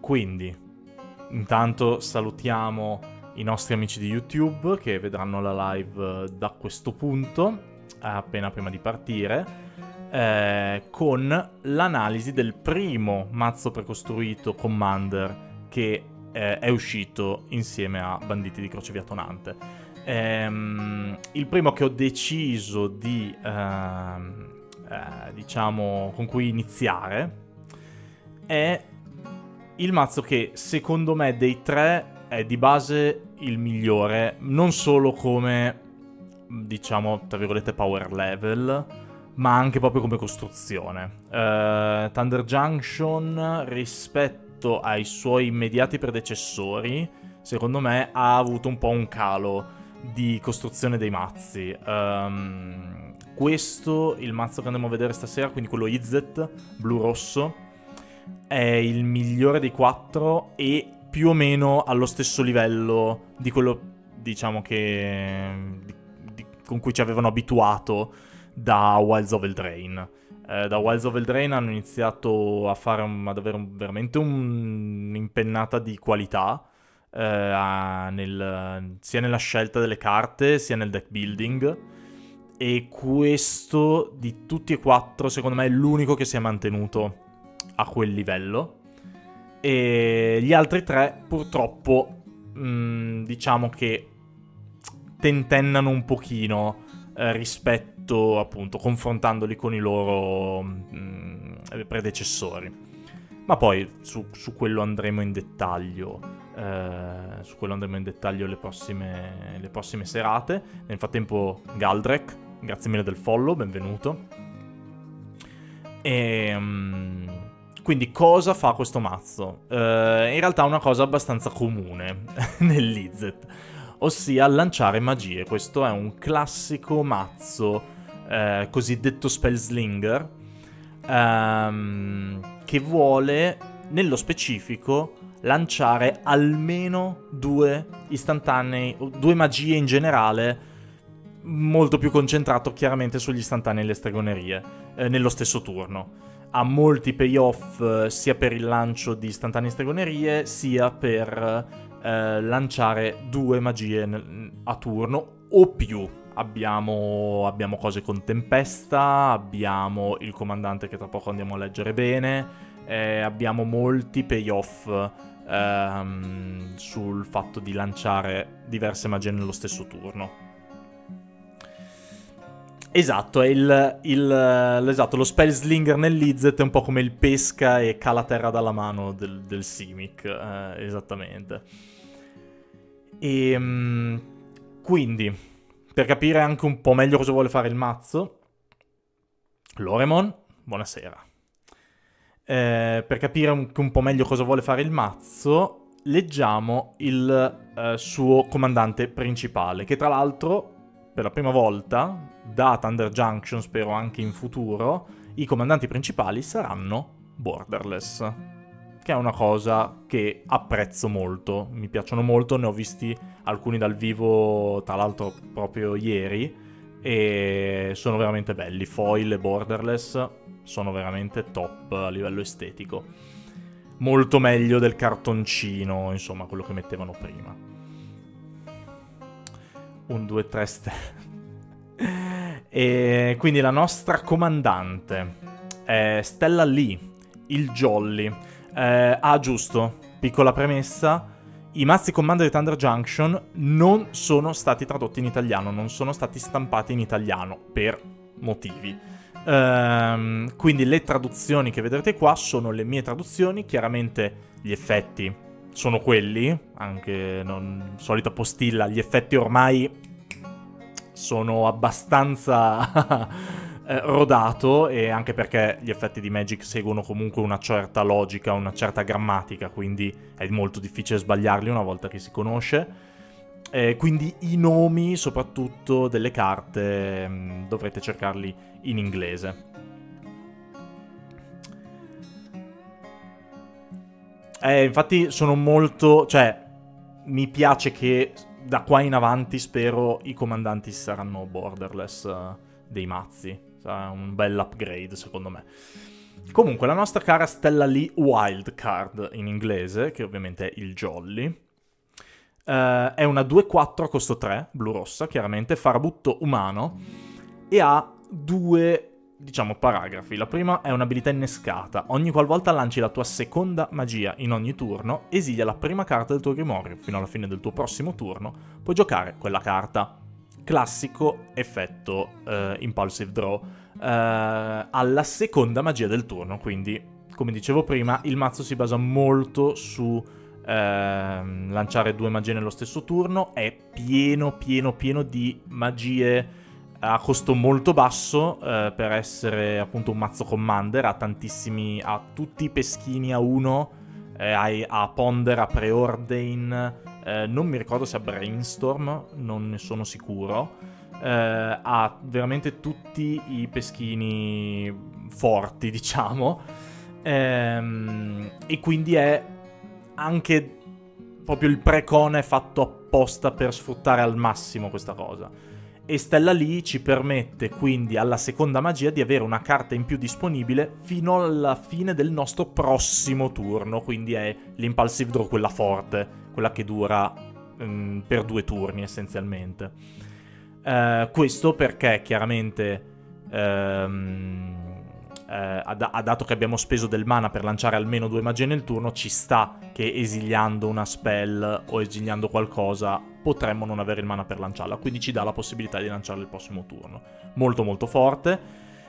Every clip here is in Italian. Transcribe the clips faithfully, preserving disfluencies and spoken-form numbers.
quindi, intanto salutiamo i nostri amici di YouTube che vedranno la live da questo punto, appena prima di partire. Eh, con l'analisi del primo mazzo precostruito Commander che eh, è uscito insieme a Banditi di Croce Via Tonante. Ehm, il primo che ho deciso di ehm, eh, diciamo con cui iniziare è il mazzo che secondo me dei tre è di base il migliore, non solo come, diciamo, tra virgolette power level, ma anche proprio come costruzione. Uh, Thunder Junction, rispetto ai suoi immediati predecessori, secondo me ha avuto un po' un calo di costruzione dei mazzi. Um, questo, il mazzo che andremo a vedere stasera, quindi quello Izzet, blu-rosso, è il migliore dei quattro e più o meno allo stesso livello di quello, diciamo, che di, di, con cui ci avevano abituato da Wilds of Eldraine. Eh, da Wilds of Eldraine hanno iniziato a fare un, ad avere un, veramente un, un'impennata di qualità, eh, a, nel, sia nella scelta delle carte sia nel deck building, e questo di tutti e quattro secondo me è l'unico che si è mantenuto a quel livello, e gli altri tre purtroppo mh, diciamo che tentennano un pochino eh, rispetto, appunto, confrontandoli con i loro mh, predecessori. Ma poi su, su quello andremo in dettaglio eh, su quello andremo in dettaglio le prossime, le prossime serate. Nel frattempo Galdrek, grazie mille del follow, benvenuto. E um, quindi cosa fa questo mazzo? Uh, in realtà una cosa abbastanza comune nell'Izzet, ossia lanciare magie. Questo è un classico mazzo uh, cosiddetto Spellslinger, um, che vuole, nello specifico, lanciare almeno due istantanei, due magie in generale, molto più concentrato chiaramente sugli istantanei e le stregonerie, eh, nello stesso turno. Ha molti payoff eh, sia per il lancio di istantanee e stregonerie, sia per eh, lanciare due magie nel, a turno o più. Abbiamo, abbiamo cose con Tempesta, abbiamo il comandante che tra poco andiamo a leggere bene, eh, abbiamo molti payoff ehm, sul fatto di lanciare diverse magie nello stesso turno. Esatto, è il, il, esatto, lo Spellslinger nell'Izzet è un po' come il pesca e cala terra dalla mano del, del Simic, eh, esattamente. E um, quindi, per capire anche un po' meglio cosa vuole fare il mazzo, Loremon, buonasera. Eh, per capire un, un po' meglio cosa vuole fare il mazzo, leggiamo il uh, suo comandante principale, che tra l'altro, per la prima volta, da Thunder Junction, spero anche in futuro, i comandanti principali saranno borderless, che è una cosa che apprezzo molto, mi piacciono molto, ne ho visti alcuni dal vivo, tra l'altro proprio ieri, e sono veramente belli. Foil e borderless sono veramente top a livello estetico, molto meglio del cartoncino, insomma, quello che mettevano prima. Un due tre stelle. E quindi la nostra comandante è Stella Lee, il Jolly. Eh, ah, giusto, piccola premessa: i mazzi Commander di Thunder Junction non sono stati tradotti in italiano, non sono stati stampati in italiano per motivi. Ehm, quindi le traduzioni che vedrete qua sono le mie traduzioni. Chiaramente gli effetti sono quelli, anche non solita postilla, gli effetti ormai sono abbastanza eh, rodato, e anche perché gli effetti di Magic seguono comunque una certa logica, una certa grammatica, quindi è molto difficile sbagliarli una volta che si conosce. Eh, quindi i nomi, soprattutto delle carte, mh, dovrete cercarli in inglese. Eh, infatti sono molto, cioè, mi piace che da qua in avanti spero i comandanti saranno borderless uh, dei mazzi. Sarà un bel upgrade, secondo me. Comunque, la nostra cara Stella Lee Wildcard in inglese, che ovviamente è il Jolly, uh, è una due quattro a costo tre, blu-rossa, chiaramente, farabutto umano, e ha due, diciamo, paragrafi. La prima è un'abilità innescata. Ogni qualvolta lanci la tua seconda magia in ogni turno, esilia la prima carta del tuo grimorio. Fino alla fine del tuo prossimo turno puoi giocare quella carta. Classico effetto uh, Impulsive Draw. Uh, alla seconda magia del turno, quindi come dicevo prima il mazzo si basa molto su uh, lanciare due magie nello stesso turno, è pieno pieno pieno di magie a costo molto basso uh, per essere appunto un mazzo commander, ha tantissimi, ha tutti i peschini a uno, eh, ha Ponder, ha Preordain, eh, non mi ricordo se ha Brainstorm, non ne sono sicuro. Uh, ha veramente tutti i peschini forti, diciamo, um, e quindi è anche proprio il precone fatto apposta per sfruttare al massimo questa cosa. E Stella Lee ci permette quindi alla seconda magia di avere una carta in più disponibile fino alla fine del nostro prossimo turno, quindi è l'Impulsive Draw, quella forte, quella che dura um, per due turni essenzialmente. Uh, questo perché chiaramente um, uh, dato che abbiamo speso del mana per lanciare almeno due magie nel turno, ci sta che esiliando una spell o esiliando qualcosa potremmo non avere il mana per lanciarla, quindi ci dà la possibilità di lanciarla il prossimo turno. Molto molto forte,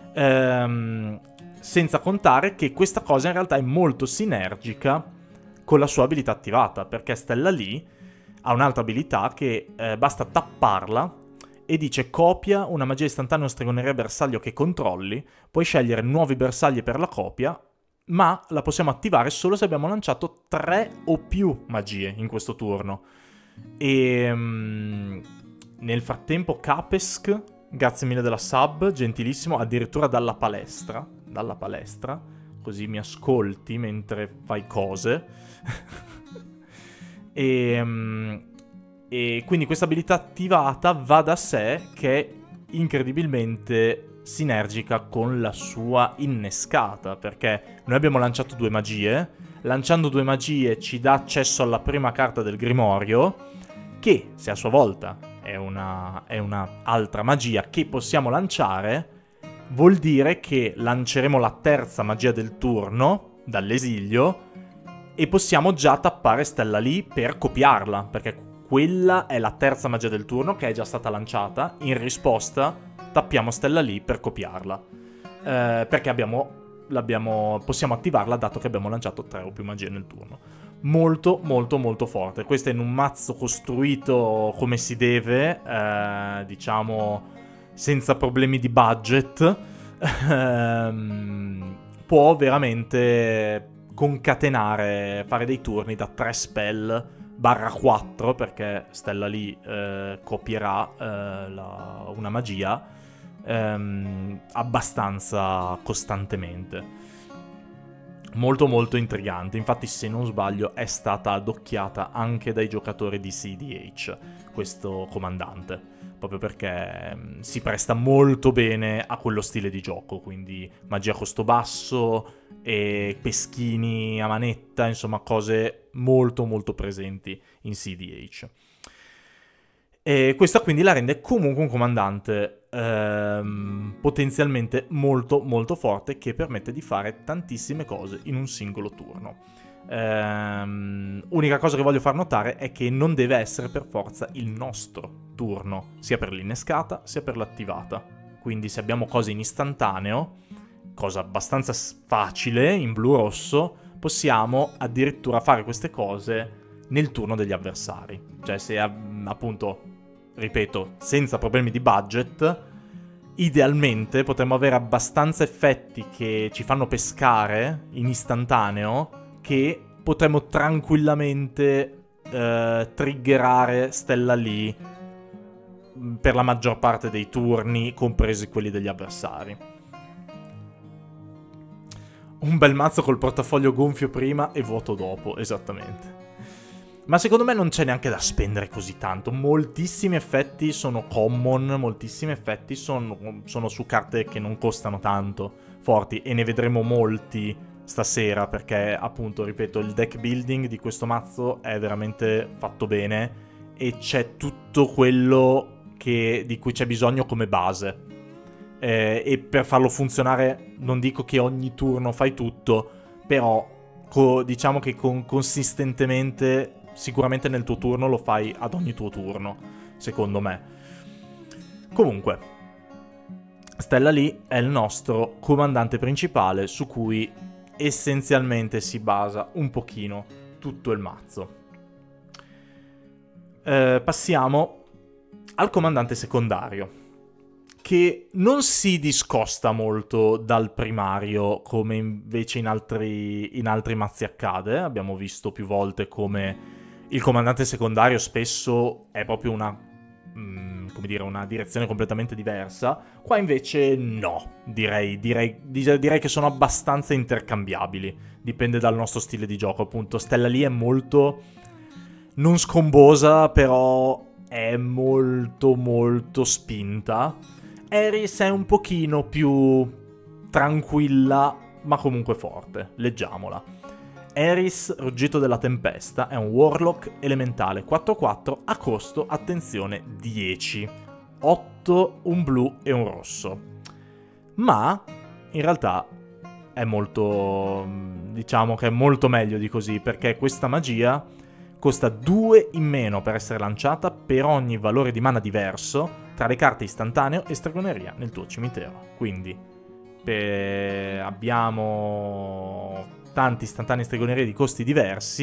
um, senza contare che questa cosa in realtà è molto sinergica con la sua abilità attivata, perché Stella Lee ha un'altra abilità che eh, basta tapparla e dice: copia una magia istantanea o stregoneria bersaglio che controlli, puoi scegliere nuovi bersagli per la copia, ma la possiamo attivare solo se abbiamo lanciato tre o più magie in questo turno. E um, nel frattempo Capesk, grazie mille della sub, gentilissimo, addirittura dalla palestra, dalla palestra, così mi ascolti mentre fai cose. e... Um, E quindi questa abilità attivata va da sé che è incredibilmente sinergica con la sua innescata, perché noi abbiamo lanciato due magie, lanciando due magie ci dà accesso alla prima carta del grimorio, che se a sua volta è una, è una altra magia che possiamo lanciare, vuol dire che lanceremo la terza magia del turno dall'esilio e possiamo già tappare Stella Lee per copiarla, perché quella è la terza magia del turno che è già stata lanciata. In risposta tappiamo Stella Lee per copiarla, eh, perché abbiamo, l'abbiamo, possiamo attivarla dato che abbiamo lanciato tre o più magie nel turno. Molto molto molto forte. Questo è in un mazzo costruito come si deve, eh, diciamo senza problemi di budget. ehm, può veramente concatenare, fare dei turni da tre spell barra quattro, perché Stella Lee eh, copierà eh, la, una magia ehm, abbastanza costantemente. Molto molto intrigante. Infatti, se non sbaglio, è stata adocchiata anche dai giocatori di C D H questo comandante, proprio perché mh, si presta molto bene a quello stile di gioco, quindi magia a costo basso e peschini a manetta, insomma cose molto molto presenti in C D H. E questa quindi la rende comunque un comandante ehm, potenzialmente molto molto forte, che permette di fare tantissime cose in un singolo turno. Ehm, unica cosa che voglio far notare è che non deve essere per forza il nostro turno, sia per l'innescata sia per l'attivata. Quindi se abbiamo cose in istantaneo, cosa abbastanza facile in blu-rosso, possiamo addirittura fare queste cose nel turno degli avversari. Cioè se appunto, ripeto, senza problemi di budget, idealmente potremmo avere abbastanza effetti che ci fanno pescare in istantaneo, che potremmo tranquillamente eh, triggerare Stella Lee per la maggior parte dei turni, compresi quelli degli avversari. Un bel mazzo col portafoglio gonfio prima e vuoto dopo, esattamente. Ma secondo me non c'è neanche da spendere così tanto. Moltissimi effetti sono common, moltissimi effetti sono, sono su carte che non costano tanto forti, e ne vedremo molti stasera, perché appunto, ripeto, il deck building di questo mazzo è veramente fatto bene e c'è tutto quello che, di cui c'è bisogno come base. Eh, e per farlo funzionare non dico che ogni turno fai tutto, però co- diciamo che con- consistentemente sicuramente nel tuo turno lo fai ad ogni tuo turno, secondo me. Comunque, Stella Lee è il nostro comandante principale su cui essenzialmente si basa un pochino tutto il mazzo. Eh, passiamo al comandante secondario, che non si discosta molto dal primario come invece in altri, in altri mazzi accade. Abbiamo visto più volte come il comandante secondario spesso è proprio una, mh, come dire, una direzione completamente diversa. Qua invece no, direi, direi, direi che sono abbastanza intercambiabili. Dipende dal nostro stile di gioco, appunto. Stella Lee è molto, non scombosa, però è molto molto spinta. Aerys è un pochino più tranquilla, ma comunque forte. Leggiamola. Aerys, Ruggito della Tempesta, è un Warlock elementale quattro quattro a costo, attenzione, dieci. otto, un blu e un rosso. Ma, in realtà, è molto... diciamo che è molto meglio di così, perché questa magia costa due in meno per essere lanciata per ogni valore di mana diverso tra le carte istantaneo e stregoneria nel tuo cimitero. Quindi per... abbiamo tanti istantanei stregonerie di costi diversi.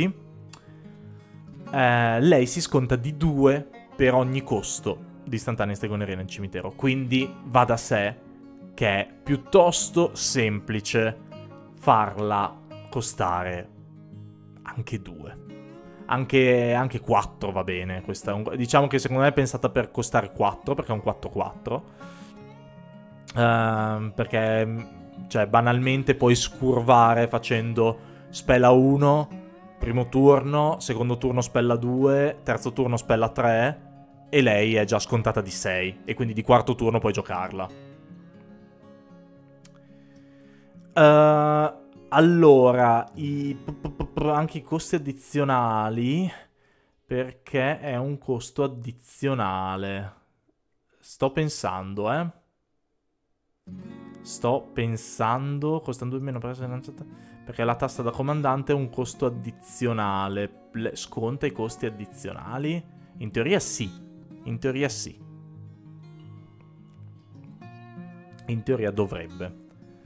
Eh, lei si sconta di due per ogni costo di istantanei stregonerie nel cimitero. Quindi va da sé che è piuttosto semplice farla costare anche due. Anche, anche quattro va bene. Questa è un, diciamo che secondo me è pensata per costare quattro, perché è un quattro quattro. Uh, perché, cioè, banalmente puoi scurvare facendo spell a uno, primo turno, secondo turno spell a due, terzo turno spell a tre, e lei è già scontata di sei, e quindi di quarto turno puoi giocarla. Uh, allora, i, anche i costi addizionali, perché è un costo addizionale. Sto pensando, eh. Sto pensando, costano due meno per essere lanciata, perché la tassa da comandante è un costo addizionale. Sconta i costi addizionali? In teoria sì. In teoria sì. In teoria dovrebbe.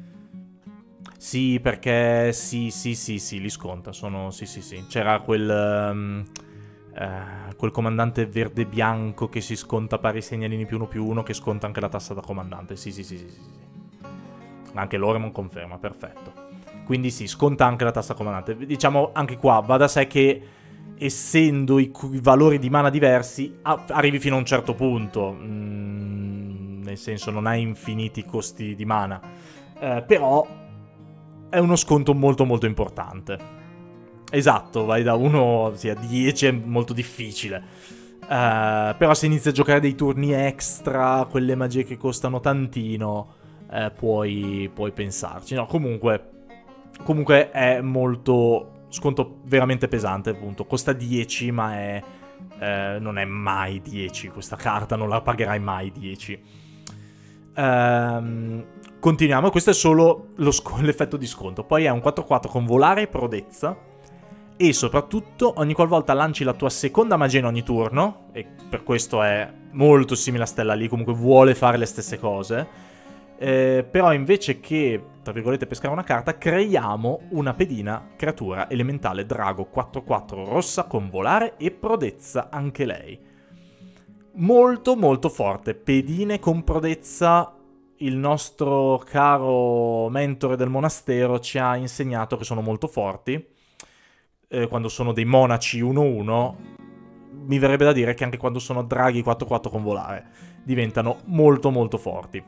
Sì, perché sì, sì, sì, sì, li sconta. Sono, sì, sì, sì. C'era quel... Um, uh, quel comandante verde-bianco che si sconta pari segnalini più uno più uno, che sconta anche la tassa da comandante. Sì, sì, sì, sì, sì, sì. Anche l'Oremon conferma, perfetto. Quindi sì, sconta anche la tassa comandante. Diciamo, anche qua, va da sé che, essendo i, i valori di mana diversi, a, arrivi fino a un certo punto. Mm, nel senso, non hai infiniti costi di mana. Eh, però è uno sconto molto molto importante. Esatto, vai da uno sì, a dieci, è molto difficile. Uh, però se inizi a giocare dei turni extra, quelle magie che costano tantino, eh, puoi, puoi pensarci. No, comunque, comunque è molto... sconto veramente pesante, appunto. Costa dieci, ma è... Eh, non è mai dieci questa carta, non la pagherai mai dieci. Ehm... Continuiamo, questo è solo l'effetto di sconto. Poi è un quattro quattro con volare e prodezza. E soprattutto, ogni qualvolta lanci la tua seconda magia in ogni turno, e per questo è molto simile a Stella Lee, comunque vuole fare le stesse cose, eh, però invece che, tra virgolette, pescare una carta, creiamo una pedina creatura elementale drago quattro quattro rossa con volare e prodezza anche lei. Molto molto forte. Pedine con prodezza... Il nostro caro mentore del monastero ci ha insegnato che sono molto forti. Eh, quando sono dei monaci uno uno, mi verrebbe da dire che anche quando sono draghi quattro quattro con volare diventano molto molto forti. Eh,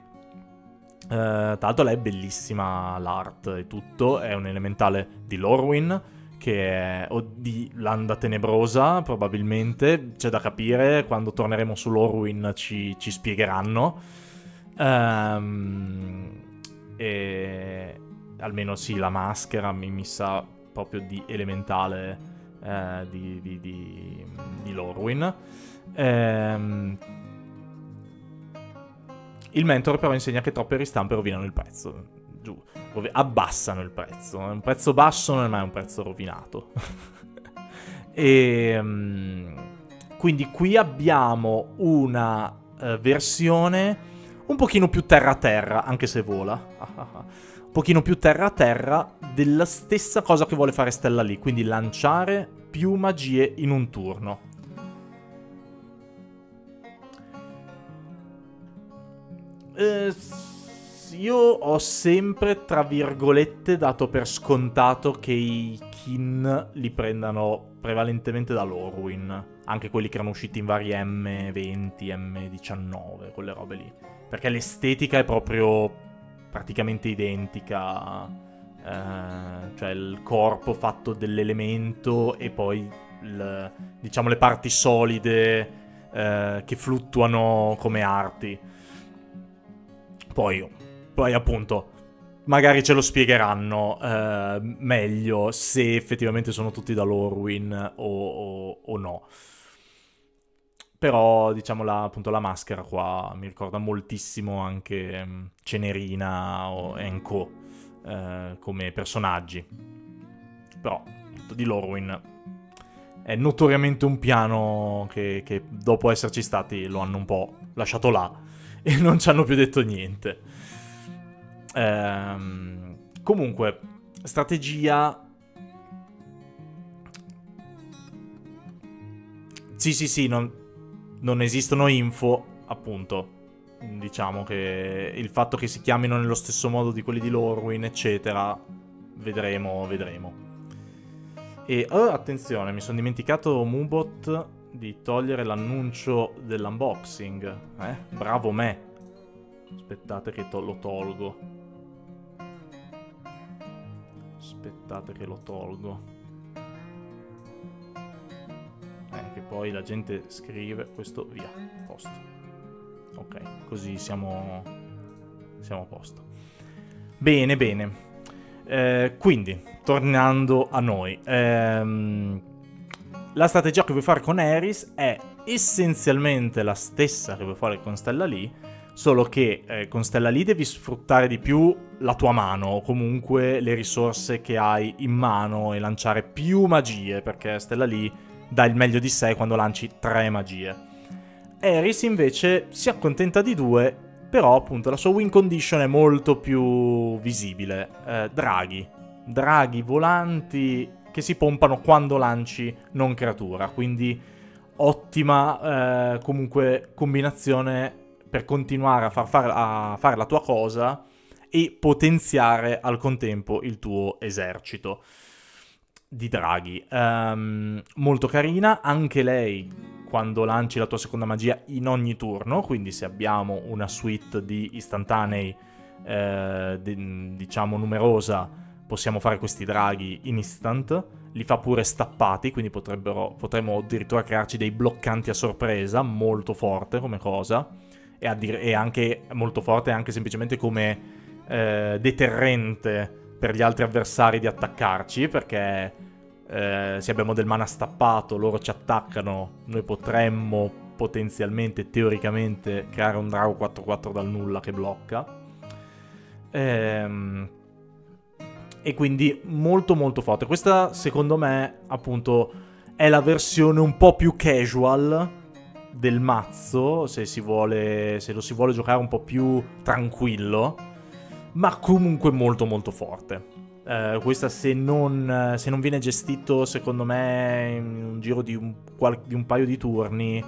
tra l'altro lei è bellissima, l'art e tutto. È un elementale di Lorwyn che è o di Landa Tenebrosa, probabilmente. C'è da capire, quando torneremo su Lorwyn ci, ci spiegheranno. Um, e almeno sì, la maschera mi, mi sa proprio di elementale eh, di, di, di, di Lorwyn. Ehm, il mentore però insegna che troppe ristampe rovinano il prezzo. Giù, abbassano il prezzo. Un prezzo basso non è mai un prezzo rovinato. E um, quindi qui abbiamo una uh, versione un pochino più terra-terra, anche se vola. Un pochino più terra-terra della stessa cosa che vuole fare Stella lì, quindi lanciare più magie in un turno. Eh, io ho sempre, tra virgolette, dato per scontato che i kin li prendano prevalentemente da Lorwyn, anche quelli che erano usciti in vari emme venti, emme diciannove, quelle robe lì, perché l'estetica è proprio praticamente identica, eh, cioè il corpo fatto dell'elemento e poi il, diciamo le parti solide eh, che fluttuano come arti. Poi, poi appunto, magari ce lo spiegheranno eh, meglio se effettivamente sono tutti da Lorwyn o, o, o no. Però, diciamo, la, appunto, la maschera qua mi ricorda moltissimo anche um, Cenerina o Enko eh, come personaggi. Però, appunto, di Lorwyn è notoriamente un piano che, che dopo esserci stati lo hanno un po' lasciato là e non ci hanno più detto niente. Ehm, comunque, strategia... Sì, sì, sì, non, non esistono info, appunto. Diciamo che il fatto che si chiamino nello stesso modo di quelli di Lorwyn, eccetera, vedremo, vedremo. E, oh, attenzione, mi sono dimenticato, Mubot, di togliere l'annuncio dell'unboxing. Eh? Bravo me. Aspettate che to- lo tolgo. Aspettate che lo tolgo. Eh, che poi la gente scrive questo via. Posto. Ok, così siamo, siamo a posto. Bene, bene. Eh, quindi, tornando a noi. Ehm... La strategia che vuoi fare con Eris è essenzialmente la stessa che vuoi fare con Stella Lee, solo che eh, con Stella Lee devi sfruttare di più la tua mano, o comunque le risorse che hai in mano, e lanciare più magie, perché Stella Lee dà il meglio di sé quando lanci tre magie. Eris invece si accontenta di due, però appunto la sua win condition è molto più visibile. Eh, draghi. Draghi volanti che si pompano quando lanci non creatura, quindi ottima eh, comunque combinazione per continuare a far fare, a fare la tua cosa e potenziare al contempo il tuo esercito di draghi. Um, molto carina, anche lei quando lanci la tua seconda magia in ogni turno, quindi se abbiamo una suite di istantanei eh, di, diciamo numerosa, possiamo fare questi draghi in instant, li fa pure stappati, quindi potrebbero, potremmo addirittura crearci dei bloccanti a sorpresa, molto forte come cosa, e, addir- e anche molto forte anche semplicemente come eh, deterrente per gli altri avversari di attaccarci, perché eh, se abbiamo del mana stappato, loro ci attaccano, noi potremmo potenzialmente, teoricamente, creare un drago quattro quattro dal nulla che blocca. Ehm... E quindi molto molto forte. Questa secondo me appunto è la versione un po' più casual del mazzo, se si vuole, se lo si vuole giocare un po' più tranquillo, ma comunque molto molto forte. Eh, questa se non, se non viene gestito secondo me in un giro di un, di un paio di turni,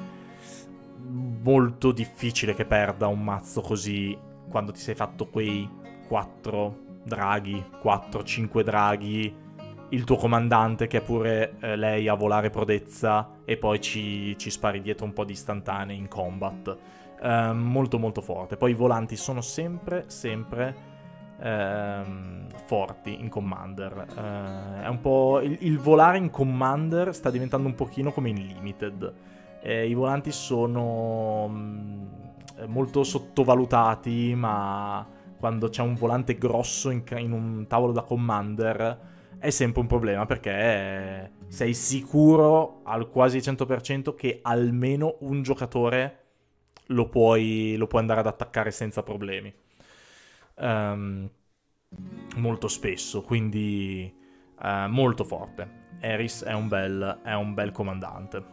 molto difficile che perda un mazzo così quando ti sei fatto quei quattro draghi, quattro cinque draghi, il tuo comandante che è pure eh, lei a volare prodezza e poi ci, ci spari dietro un po' di istantanei in combat. Eh, molto molto forte. Poi i volanti sono sempre, sempre ehm, forti in Commander. Eh, è un po' il, il volare in Commander sta diventando un pochino come in Limited. Eh, I volanti sono mh, molto sottovalutati, ma quando c'è un volante grosso in, in un tavolo da Commander è sempre un problema, perché sei sicuro al quasi cento per cento che almeno un giocatore lo puoi, lo puoi andare ad attaccare senza problemi. Um, molto spesso, quindi uh, molto forte. Eris è un bel, è un bel comandante.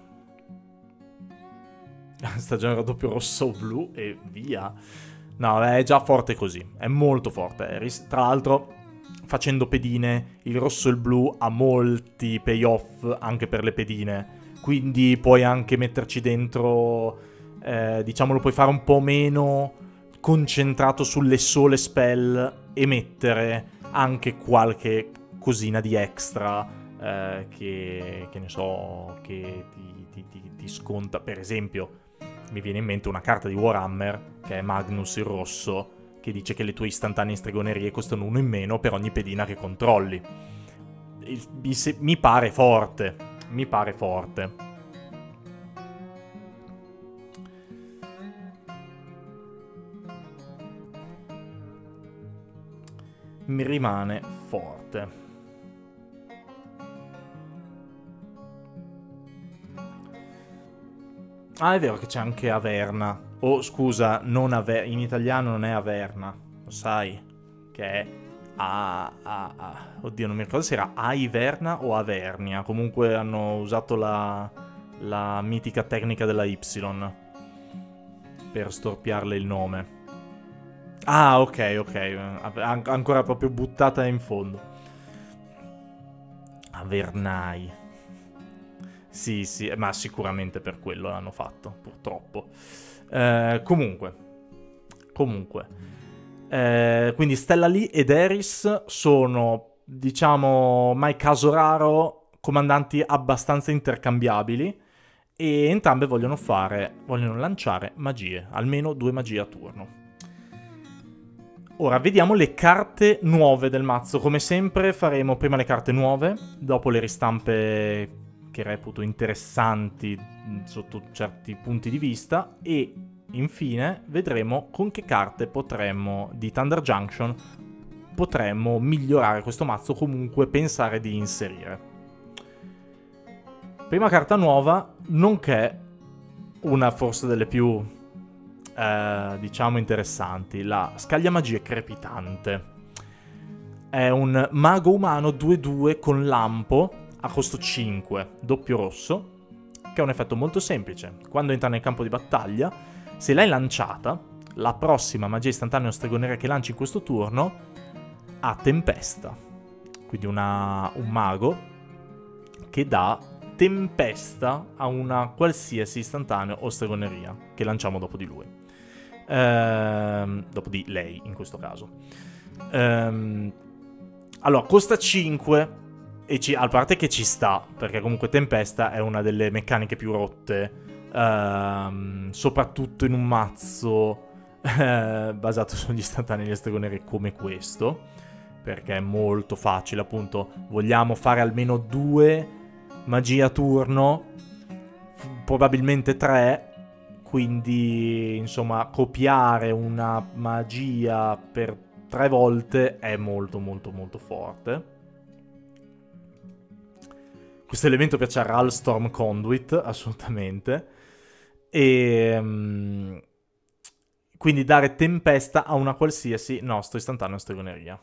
Stagione raddoppio rosso o blu e via. No, è già forte così, è molto forte Eris. Tra l'altro, facendo pedine, il rosso e il blu ha molti payoff anche per le pedine, quindi puoi anche metterci dentro, eh, diciamo, lo puoi fare un po' meno concentrato sulle sole spell e mettere anche qualche cosina di extra, eh, che, che ne so, che ti, ti, ti, ti sconta. Per esempio, mi viene in mente una carta di Warhammer, che è Magnus il rosso, che dice che le tue istantanee in stregonerie costano uno in meno per ogni pedina che controlli. Mi, se, mi pare forte, mi pare forte. Mi rimane forte. Ah, è vero che c'è anche Averna. Oh, scusa, non Aver- in italiano non è Averna, lo sai? Che è A... A, A. Oddio, non mi ricordo se era Aiverna o Avernia. Comunque hanno usato la, la mitica tecnica della Y per storpiarle il nome. Ah, ok, ok. An- ancora proprio buttata in fondo. Avernai. Sì, sì, ma sicuramente per quello l'hanno fatto, purtroppo. Eh, comunque, comunque, eh, quindi Stella Lee ed Eris sono, diciamo, mai caso raro, comandanti abbastanza intercambiabili, e entrambe vogliono fare, vogliono lanciare magie, almeno due magie a turno. Ora, vediamo le carte nuove del mazzo. Come sempre faremo prima le carte nuove, dopo le ristampe che reputo interessanti sotto certi punti di vista, e infine vedremo con che carte potremmo, di Thunder Junction, potremmo migliorare questo mazzo, comunque pensare di inserire. Prima carta nuova, nonché una forse delle più, eh, diciamo, interessanti, la Scaglia Magie Crepitante. È un mago umano due due con lampo a costo cinque, doppio rosso, che ha un effetto molto semplice. Quando entra nel campo di battaglia, se l'hai lanciata, la prossima magia istantanea o stregoneria che lanci in questo turno ha tempesta. Quindi una, un mago che dà tempesta a una qualsiasi istantanea o stregoneria che lanciamo dopo di lui. Ehm, dopo di lei, in questo caso. Ehm, allora, costa cinque. E ci, a parte che ci sta, perché comunque Tempesta è una delle meccaniche più rotte, ehm, soprattutto in un mazzo eh, basato sugli istantanei e le stregonerie come questo, perché è molto facile, appunto. Vogliamo fare almeno due magie a turno, probabilmente tre, quindi insomma copiare una magia per tre volte è molto molto molto forte. Questo elemento piace a Ral Storm Conduit, assolutamente. E um, quindi dare tempesta a una qualsiasi nostro istantaneo stregoneria.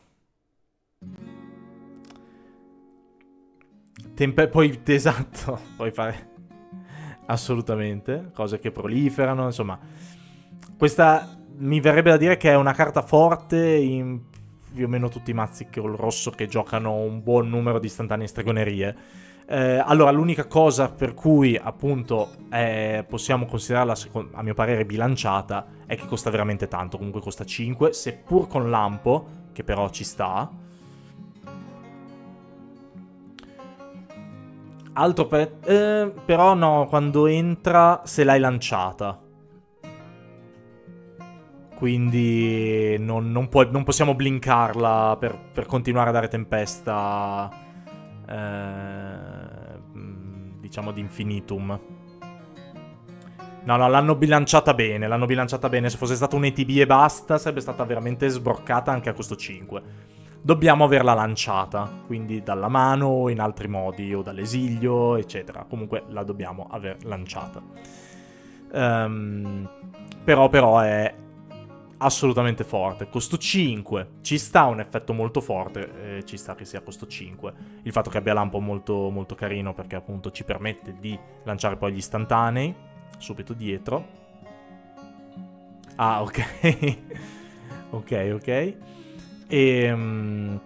Tempe- poi, esatto, puoi fare assolutamente cose che proliferano, insomma. Questa mi verrebbe da dire che è una carta forte in più o meno tutti i mazzi col rosso che giocano un buon numero di istantanee stregonerie. Eh, allora, l'unica cosa per cui appunto eh, possiamo considerarla, a mio parere, bilanciata è che costa veramente tanto. Comunque costa cinque, seppur con lampo, che però ci sta. Altro pe- eh, però no, quando entra se l'hai lanciata. quindi non, non, può, non possiamo blinkarla per, per continuare a dare tempesta, eh, diciamo, di infinitum. No, no, l'hanno bilanciata bene, l'hanno bilanciata bene. Se fosse stato un E T B e basta, sarebbe stata veramente sbroccata anche a costo cinque. Dobbiamo averla lanciata, quindi dalla mano o in altri modi, o dall'esilio, eccetera. Comunque la dobbiamo aver lanciata. Um, però, però è assolutamente forte. Costo cinque. Ci sta un effetto molto forte, eh, ci sta che sia costo cinque. Il fatto che abbia lampo molto, molto carino, perché appunto ci permette di lanciare poi gli istantanei subito dietro. Ah, ok. ok, ok. E, um,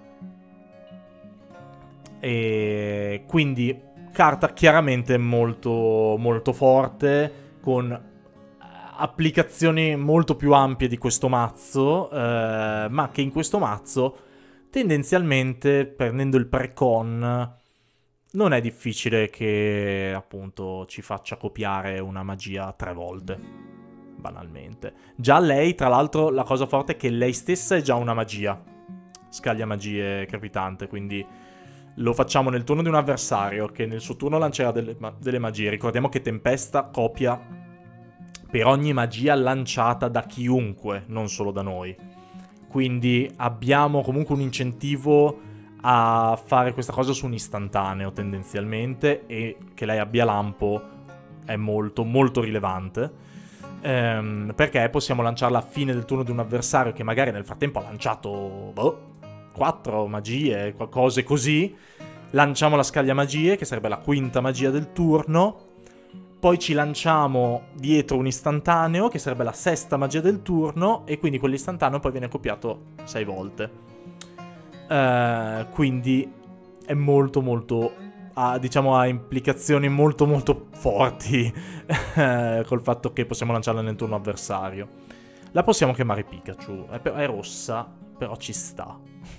e quindi carta chiaramente molto, molto forte, con applicazioni molto più ampie di questo mazzo, eh, ma che in questo mazzo tendenzialmente, prendendo il pre-con, non è difficile che appunto ci faccia copiare una magia tre volte, banalmente. Già lei, tra l'altro, la cosa forte è che lei stessa è già una magia, scaglia magie crepitante, quindi lo facciamo nel turno di un avversario che nel suo turno lancerà delle, delle magie. Ricordiamo che Tempesta copia per ogni magia lanciata da chiunque, non solo da noi. Quindi abbiamo comunque un incentivo a fare questa cosa su un istantaneo tendenzialmente, e che lei abbia lampo è molto molto rilevante, ehm, perché possiamo lanciarla a fine del turno di un avversario che magari nel frattempo ha lanciato boh, quattro magie, cose così. Lanciamo la scaglia magie, che sarebbe la quinta magia del turno, poi ci lanciamo dietro un istantaneo, che sarebbe la sesta magia del turno, e quindi quell'istantaneo poi viene copiato sei volte. Uh, quindi è molto molto ha, diciamo ha implicazioni molto molto forti col fatto che possiamo lanciarla nel turno avversario. La possiamo chiamare Pikachu, è, è rossa, però ci sta.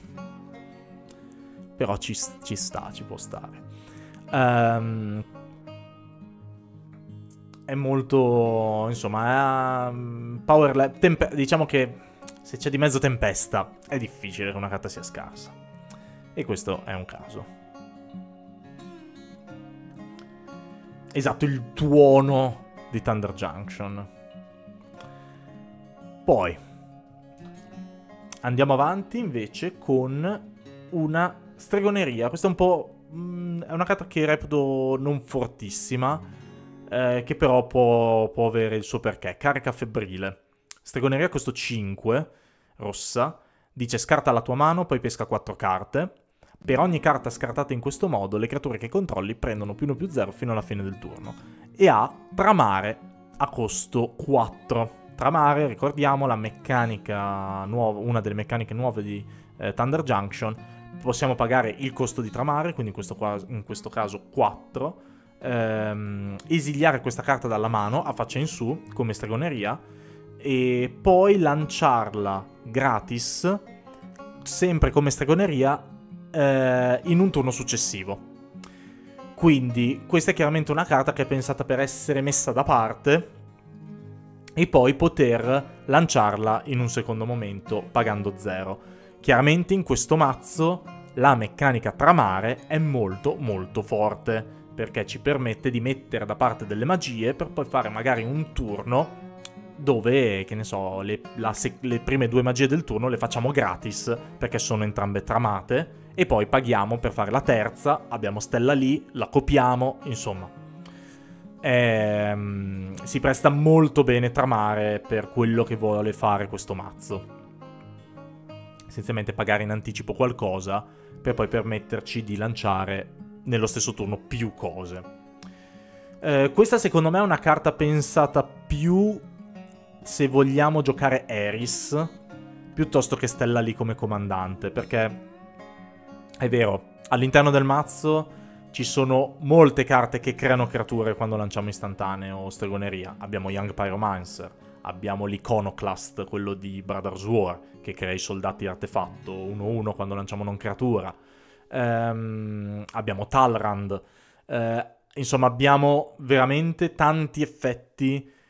Però ci, ci sta, ci può stare. Um, è molto, insomma, è, um, power le- tempe- diciamo che se c'è di mezzo Tempesta è difficile che una carta sia scarsa. E questo è un caso. Esatto, il tuono di Thunder Junction. Poi andiamo avanti invece con una stregoneria. Questa è un po'... Mh, è una carta che reputo non fortissima, eh, che però può, può avere il suo perché. Carica febbrile. Stregoneria costo cinque, rossa, dice scarta la tua mano, poi pesca quattro carte. Per ogni carta scartata in questo modo, le creature che controlli prendono più uno più zero fino alla fine del turno. E ha tramare a costo quattro. Tramare, ricordiamo, la meccanica nuova, una delle meccaniche nuove di eh, Thunder Junction. Possiamo pagare il costo di tramare, quindi in questo, qua, in questo caso quattro. Ehm, esiliare questa carta dalla mano a faccia in su, come stregoneria, e poi lanciarla gratis, sempre come stregoneria, eh, in un turno successivo. Quindi questa è chiaramente una carta che è pensata per essere messa da parte e poi poter lanciarla in un secondo momento pagando zero. Chiaramente in questo mazzo la meccanica tramare è molto molto forte, perché ci permette di mettere da parte delle magie per poi fare magari un turno dove, che ne so, le, la, le prime due magie del turno le facciamo gratis, perché sono entrambe tramate, e poi paghiamo per fare la terza, abbiamo Stella lì, la copiamo, insomma. Ehm, si presta molto bene tramare per quello che vuole fare questo mazzo. Essenzialmente pagare in anticipo qualcosa, per poi permetterci di lanciare nello stesso turno più cose. Eh, questa secondo me è una carta pensata più se vogliamo giocare Eris piuttosto che Stella lì come comandante, perché è vero, all'interno del mazzo ci sono molte carte che creano creature quando lanciamo istantaneo o stregoneria. Abbiamo Young Pyromancer, abbiamo l'Iconoclast, quello di Brothers War, che crea i soldati artefatto uno uno quando lanciamo non creatura. Ehm, abbiamo Talrand. Ehm, insomma, abbiamo veramente tanti effetti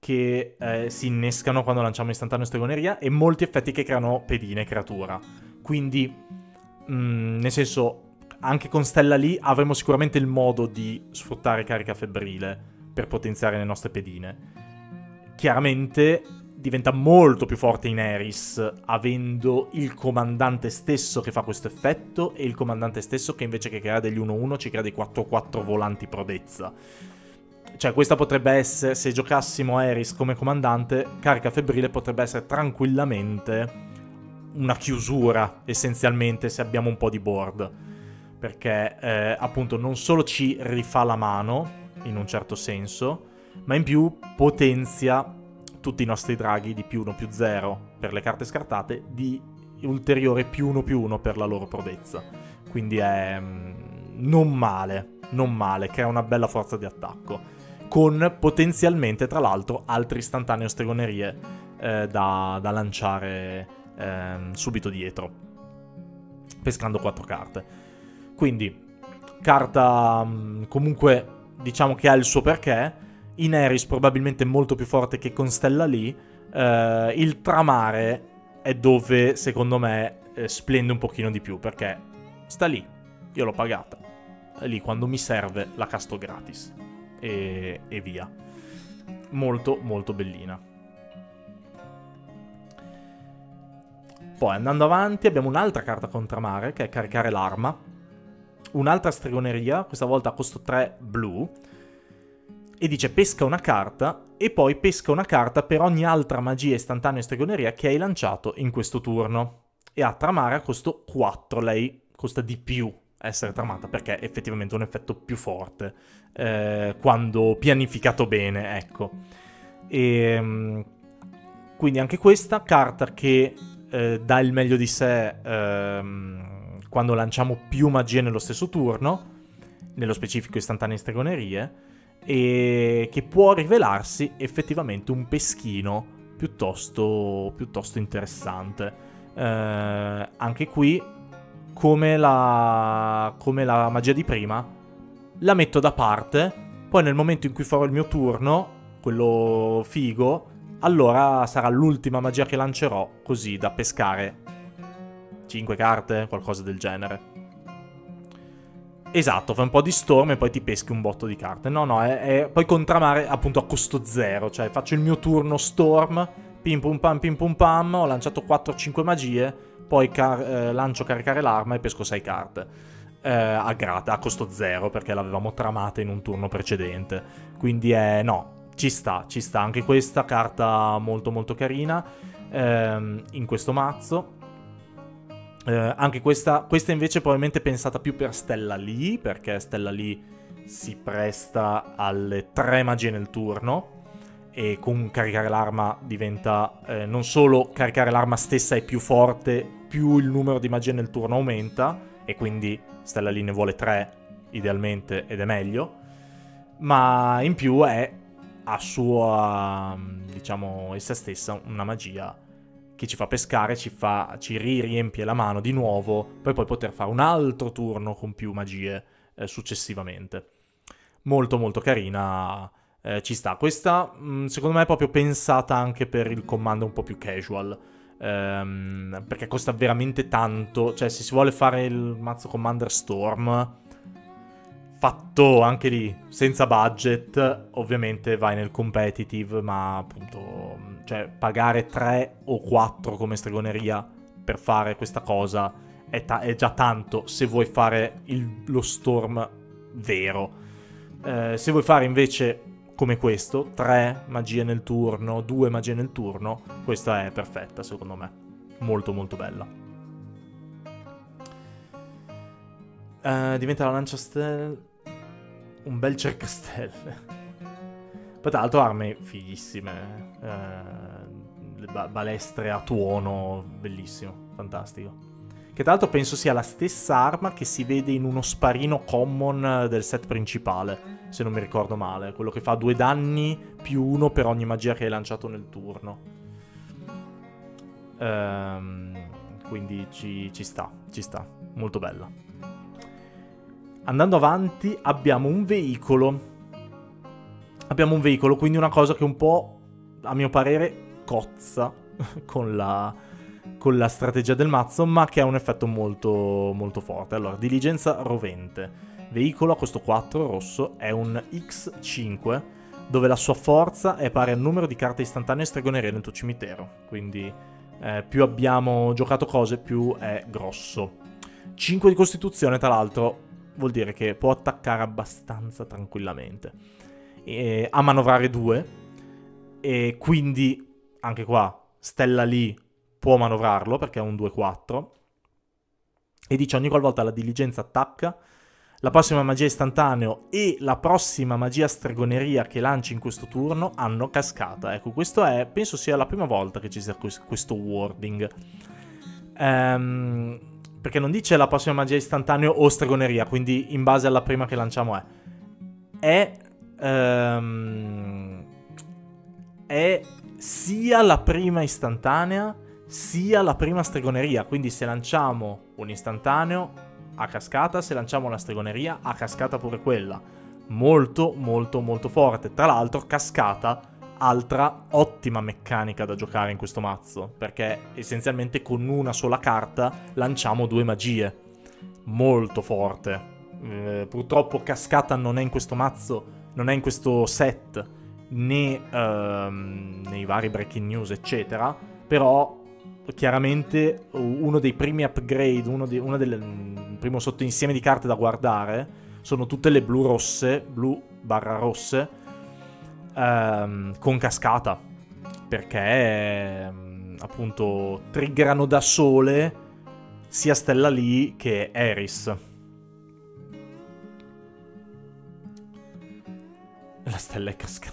che eh, si innescano quando lanciamo istantaneo stregoneria e molti effetti che creano pedine creatura. Quindi, mh, nel senso, anche con Stella lì avremo sicuramente il modo di sfruttare carica febbrile per potenziare le nostre pedine. Chiaramente diventa molto più forte in Eris, avendo il comandante stesso che fa questo effetto e il comandante stesso che invece che creare degli uno uno ci crea dei quattro quattro volanti prodezza. Cioè questa potrebbe essere, se giocassimo Eris come comandante, carica febbrile potrebbe essere tranquillamente una chiusura, essenzialmente, se abbiamo un po' di board. Perché eh, appunto non solo ci rifà la mano, in un certo senso, ma in più potenzia tutti i nostri draghi di più uno più zero per le carte scartate, di ulteriore più uno più uno per la loro prodezza. Quindi è mm, non male, non male, crea una bella forza di attacco, con potenzialmente tra l'altro altre istantanee stregonerie eh, da, da lanciare eh, subito dietro, pescando quattro carte. Quindi carta mm, comunque diciamo che ha il suo perché. In Eris probabilmente molto più forte che con Stella lì. Uh, il tramare è dove, secondo me, eh, splende un pochino di più, perché sta lì, io l'ho pagata, e lì quando mi serve la casto gratis, e, e via. Molto, molto bellina. Poi, andando avanti, abbiamo un'altra carta con tramare, che è caricare l'arma. Un'altra stregoneria, questa volta a costo tre blu, e dice pesca una carta e poi pesca una carta per ogni altra magia istantanea e stregoneria che hai lanciato in questo turno. E ha tramare a costo quattro, lei costa di più essere tramata perché è effettivamente un effetto più forte eh, quando pianificato bene, ecco. E quindi anche questa carta che eh, dà il meglio di sé ehm, quando lanciamo più magie nello stesso turno, nello specifico istantanee e stregonerie, e che può rivelarsi effettivamente un peschino piuttosto, piuttosto interessante. Eh, anche qui, come la, come la magia di prima, la metto da parte, poi nel momento in cui farò il mio turno, quello figo, allora sarà l'ultima magia che lancerò, così da pescare cinque carte, qualcosa del genere. Esatto, fai un po' di storm e poi ti peschi un botto di carte. No, no, è, è poi con tramare appunto a costo zero. Cioè faccio il mio turno storm, pim pum pam pim pum pam, ho lanciato quattro cinque magie, poi car- eh, lancio caricare l'arma e pesco sei carte. Eh, a grata, a costo zero, perché l'avevamo tramata in un turno precedente. Quindi è, no, ci sta, ci sta. Anche questa carta molto molto carina ehm, in questo mazzo. Eh, anche questa, questa invece probabilmente è pensata più per Stella lì, perché Stella lì si presta alle tre magie nel turno e con caricare l'arma diventa eh, non solo caricare l'arma stessa è più forte, più il numero di magie nel turno aumenta, e quindi Stella lì ne vuole tre idealmente ed è meglio, ma in più è a sua, diciamo, essa stessa una magia che ci fa pescare, ci, fa, ci riempie la mano di nuovo, per poi poter fare un altro turno con più magie eh, successivamente. Molto molto carina, eh, ci sta. Questa mh, secondo me è proprio pensata anche per il comando un po' più casual, ehm, perché costa veramente tanto. Cioè se si vuole fare il mazzo Commander Storm, fatto anche lì senza budget, ovviamente vai nel competitive, ma appunto, cioè pagare tre o quattro come stregoneria per fare questa cosa è, ta- è già tanto se vuoi fare il- lo storm vero. Eh, se vuoi fare invece come questo, tre magie nel turno, due magie nel turno, questa è perfetta secondo me, molto molto bella. Uh, diventa la lancia stelle, un bel cercastelle. Poi tra l'altro armi fighissime, uh, le ba- balestre a tuono, bellissimo, fantastico. Che tra l'altro penso sia la stessa arma che si vede in uno sparino common del set principale, se non mi ricordo male, quello che fa due danni più uno per ogni magia che hai lanciato nel turno. Um, quindi ci, ci sta, ci sta, molto bella. Andando avanti abbiamo un veicolo. Abbiamo un veicolo, quindi una cosa che un po' a mio parere cozza con la, con la strategia del mazzo, ma che ha un effetto molto, molto forte. Allora, diligenza rovente, veicolo a costo quattro rosso, è un X cinque, dove la sua forza è pari al numero di carte istantanee stregonerie nel tuo cimitero, quindi eh, più abbiamo giocato cose più è grosso. cinque di costituzione, tra l'altro, vuol dire che può attaccare abbastanza tranquillamente, e, a manovrare due, e quindi anche qua Stella lì può manovrarlo perché è un due quattro, e dice ogni qualvolta la diligenza attacca, la prossima magia istantaneo e la prossima magia stregoneria che lanci in questo turno hanno cascata. Ecco, questo è, penso sia la prima volta che ci sia questo wording, ehm, perché non dice la prossima magia istantaneo o stregoneria, quindi in base alla prima che lanciamo è è, ehm, è sia la prima istantanea sia la prima stregoneria, quindi se lanciamo un istantaneo a cascata, se lanciamo la stregoneria a cascata pure quella. Molto molto molto forte. Tra l'altro cascata, altra ottima meccanica da giocare in questo mazzo, perché essenzialmente con una sola carta lanciamo due magie. Molto forte. Eh, purtroppo cascata non è in questo mazzo, non è in questo set, né ehm, nei vari breaking news eccetera, però chiaramente uno dei primi upgrade, uno di, una delle, il primo sottoinsieme di carte da guardare sono tutte le blu rosse, blu barra rosse, ehm, con cascata, perché ehm, appunto triggerano da sole sia Stella lì che Eris. La stella è cascata.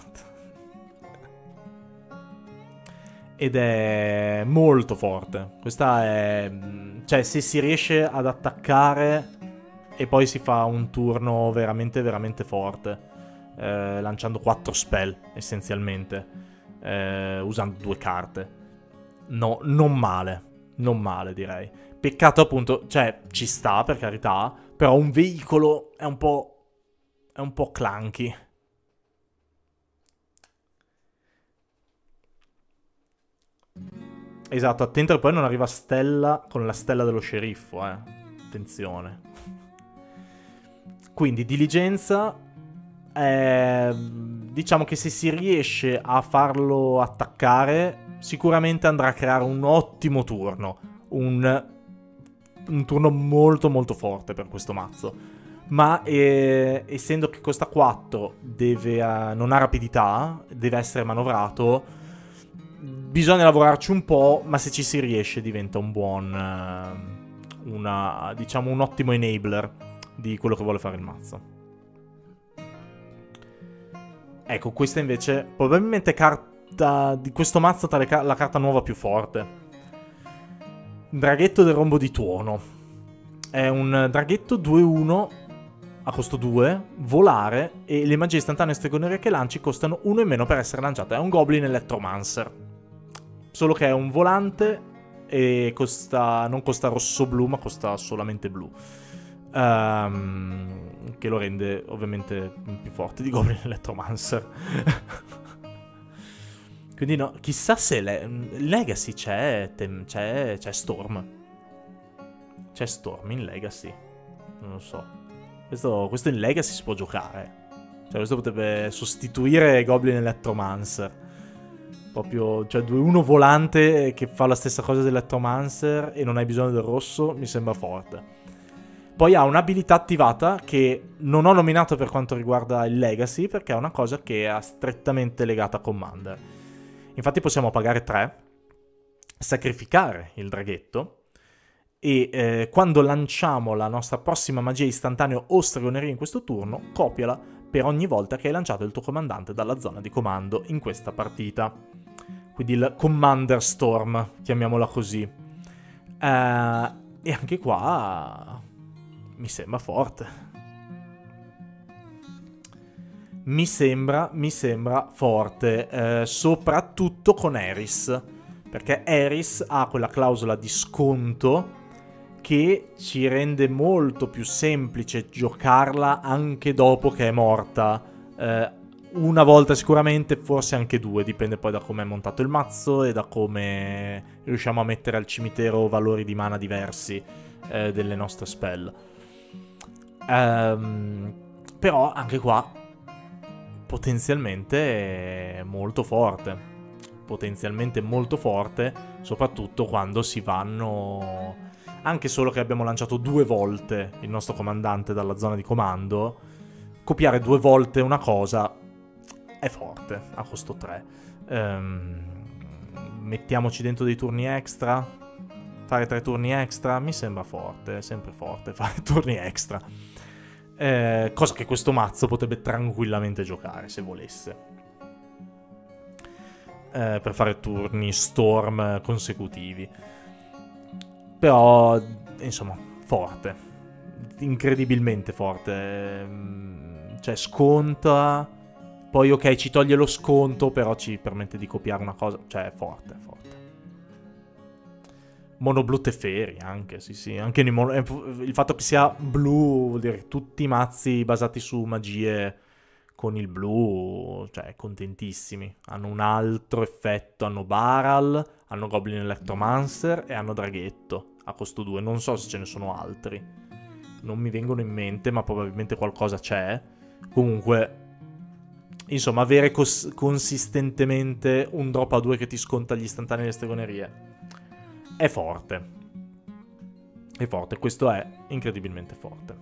Ed è molto forte. Questa è... cioè, se si riesce ad attaccare e poi si fa un turno veramente, veramente forte, eh, lanciando quattro spell, essenzialmente, eh, usando due carte. No, non male. Non male, direi. Peccato, appunto, cioè, ci sta, per carità, però un veicolo è un po'... è un po' clunky. Esatto, attento che poi non arriva Stella con la stella dello sceriffo, eh. Attenzione. Quindi, diligenza, eh, diciamo che se si riesce a farlo attaccare, sicuramente andrà a creare un ottimo turno. Un, un turno molto molto forte per questo mazzo. Ma eh, essendo che costa quattro, deve, uh, non ha rapidità, deve essere manovrato, bisogna lavorarci un po', ma se ci si riesce diventa un buon, uh, una, diciamo un ottimo enabler di quello che vuole fare il mazzo. Ecco, questa invece probabilmente carta di questo mazzo tra le ca- la carta nuova più forte. Draghetto del rombo di tuono. È un draghetto due uno a costo due, volare, e le magie istantanee stregonerie che lanci costano uno in meno per essere lanciate. È un Goblin Electromancer. Solo che è un volante e costa, non costa rosso-blu, ma costa solamente blu. Um, che lo rende ovviamente più forte di Goblin Electromancer. Quindi no, chissà se le, Legacy c'è, c'è, c'è Storm. C'è Storm in Legacy. Non lo so. Questo, questo in Legacy si può giocare. Cioè questo potrebbe sostituire Goblin Electromancer. Proprio, cioè due uno volante che fa la stessa cosa dell'Electromancer e non hai bisogno del rosso, mi sembra forte. Poi ha un'abilità attivata che non ho nominato per quanto riguarda il Legacy, perché è una cosa che è strettamente legata a Commander. Infatti possiamo pagare tre, sacrificare il draghetto, e eh, quando lanciamo la nostra prossima magia istantanea o stregoneria in questo turno, copiala per ogni volta che hai lanciato il tuo comandante dalla zona di comando in questa partita. Quindi il Commander Storm, chiamiamola così. Uh, e anche qua mi sembra forte. Mi sembra, mi sembra forte, uh, soprattutto con Eris, perché Eris ha quella clausola di sconto che ci rende molto più semplice giocarla anche dopo che è morta uh, una volta sicuramente, forse anche due, dipende poi da come è montato il mazzo e da come riusciamo a mettere al cimitero valori di mana diversi eh, delle nostre spell. Ehm, però anche qua potenzialmente è molto forte, potenzialmente molto forte, soprattutto quando si vanno, anche solo che abbiamo lanciato due volte il nostro comandante dalla zona di comando, copiare due volte una cosa è forte a costo tre. Um, mettiamoci dentro dei turni extra, fare tre turni extra mi sembra forte, è sempre forte fare turni extra, eh, cosa che questo mazzo potrebbe tranquillamente giocare se volesse, eh, per fare turni storm consecutivi. Però insomma forte, incredibilmente forte, cioè sconta, poi ok ci toglie lo sconto, però ci permette di copiare una cosa, cioè è forte, forte. Mono blu Teferi anche, sì sì, anche mono, il fatto che sia blu vuol dire che tutti i mazzi basati su magie con il blu, cioè contentissimi, hanno un altro effetto, hanno Baral, hanno Goblin Electromancer e hanno Draghetto a costo due, non so se ce ne sono altri, non mi vengono in mente, ma probabilmente qualcosa c'è. Comunque, insomma, avere cos- consistentemente un drop a due che ti sconta gli istantanei delle stregonerie è forte. È forte, questo è incredibilmente forte.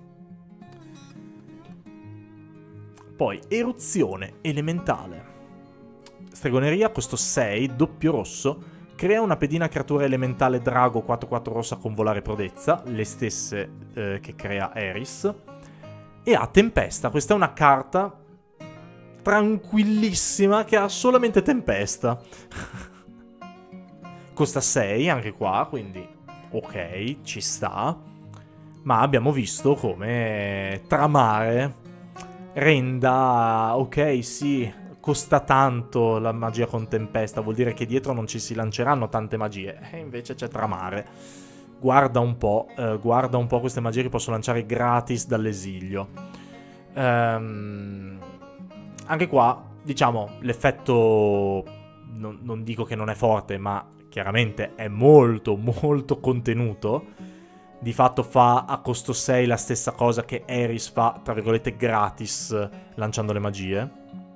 Poi, eruzione elementale. Stregoneria, costo sei, doppio rosso. Crea una pedina creatura elementale drago quattro quattro rossa con volare prodezza, le stesse eh, che crea Eris. E ha tempesta, questa è una carta tranquillissima che ha solamente tempesta. Costa sei anche qua, quindi ok, ci sta. Ma abbiamo visto come tramare renda, ok sì, costa tanto la magia con tempesta, vuol dire che dietro non ci si lanceranno tante magie, e invece c'è tramare. Guarda un po', eh, guarda un po' queste magie che posso lanciare gratis dall'esilio. Ehm, anche qua, diciamo, l'effetto, non, non dico che non è forte, ma chiaramente è molto, molto contenuto. Di fatto fa a costo sei la stessa cosa che Eris fa, tra virgolette, gratis, lanciando le magie.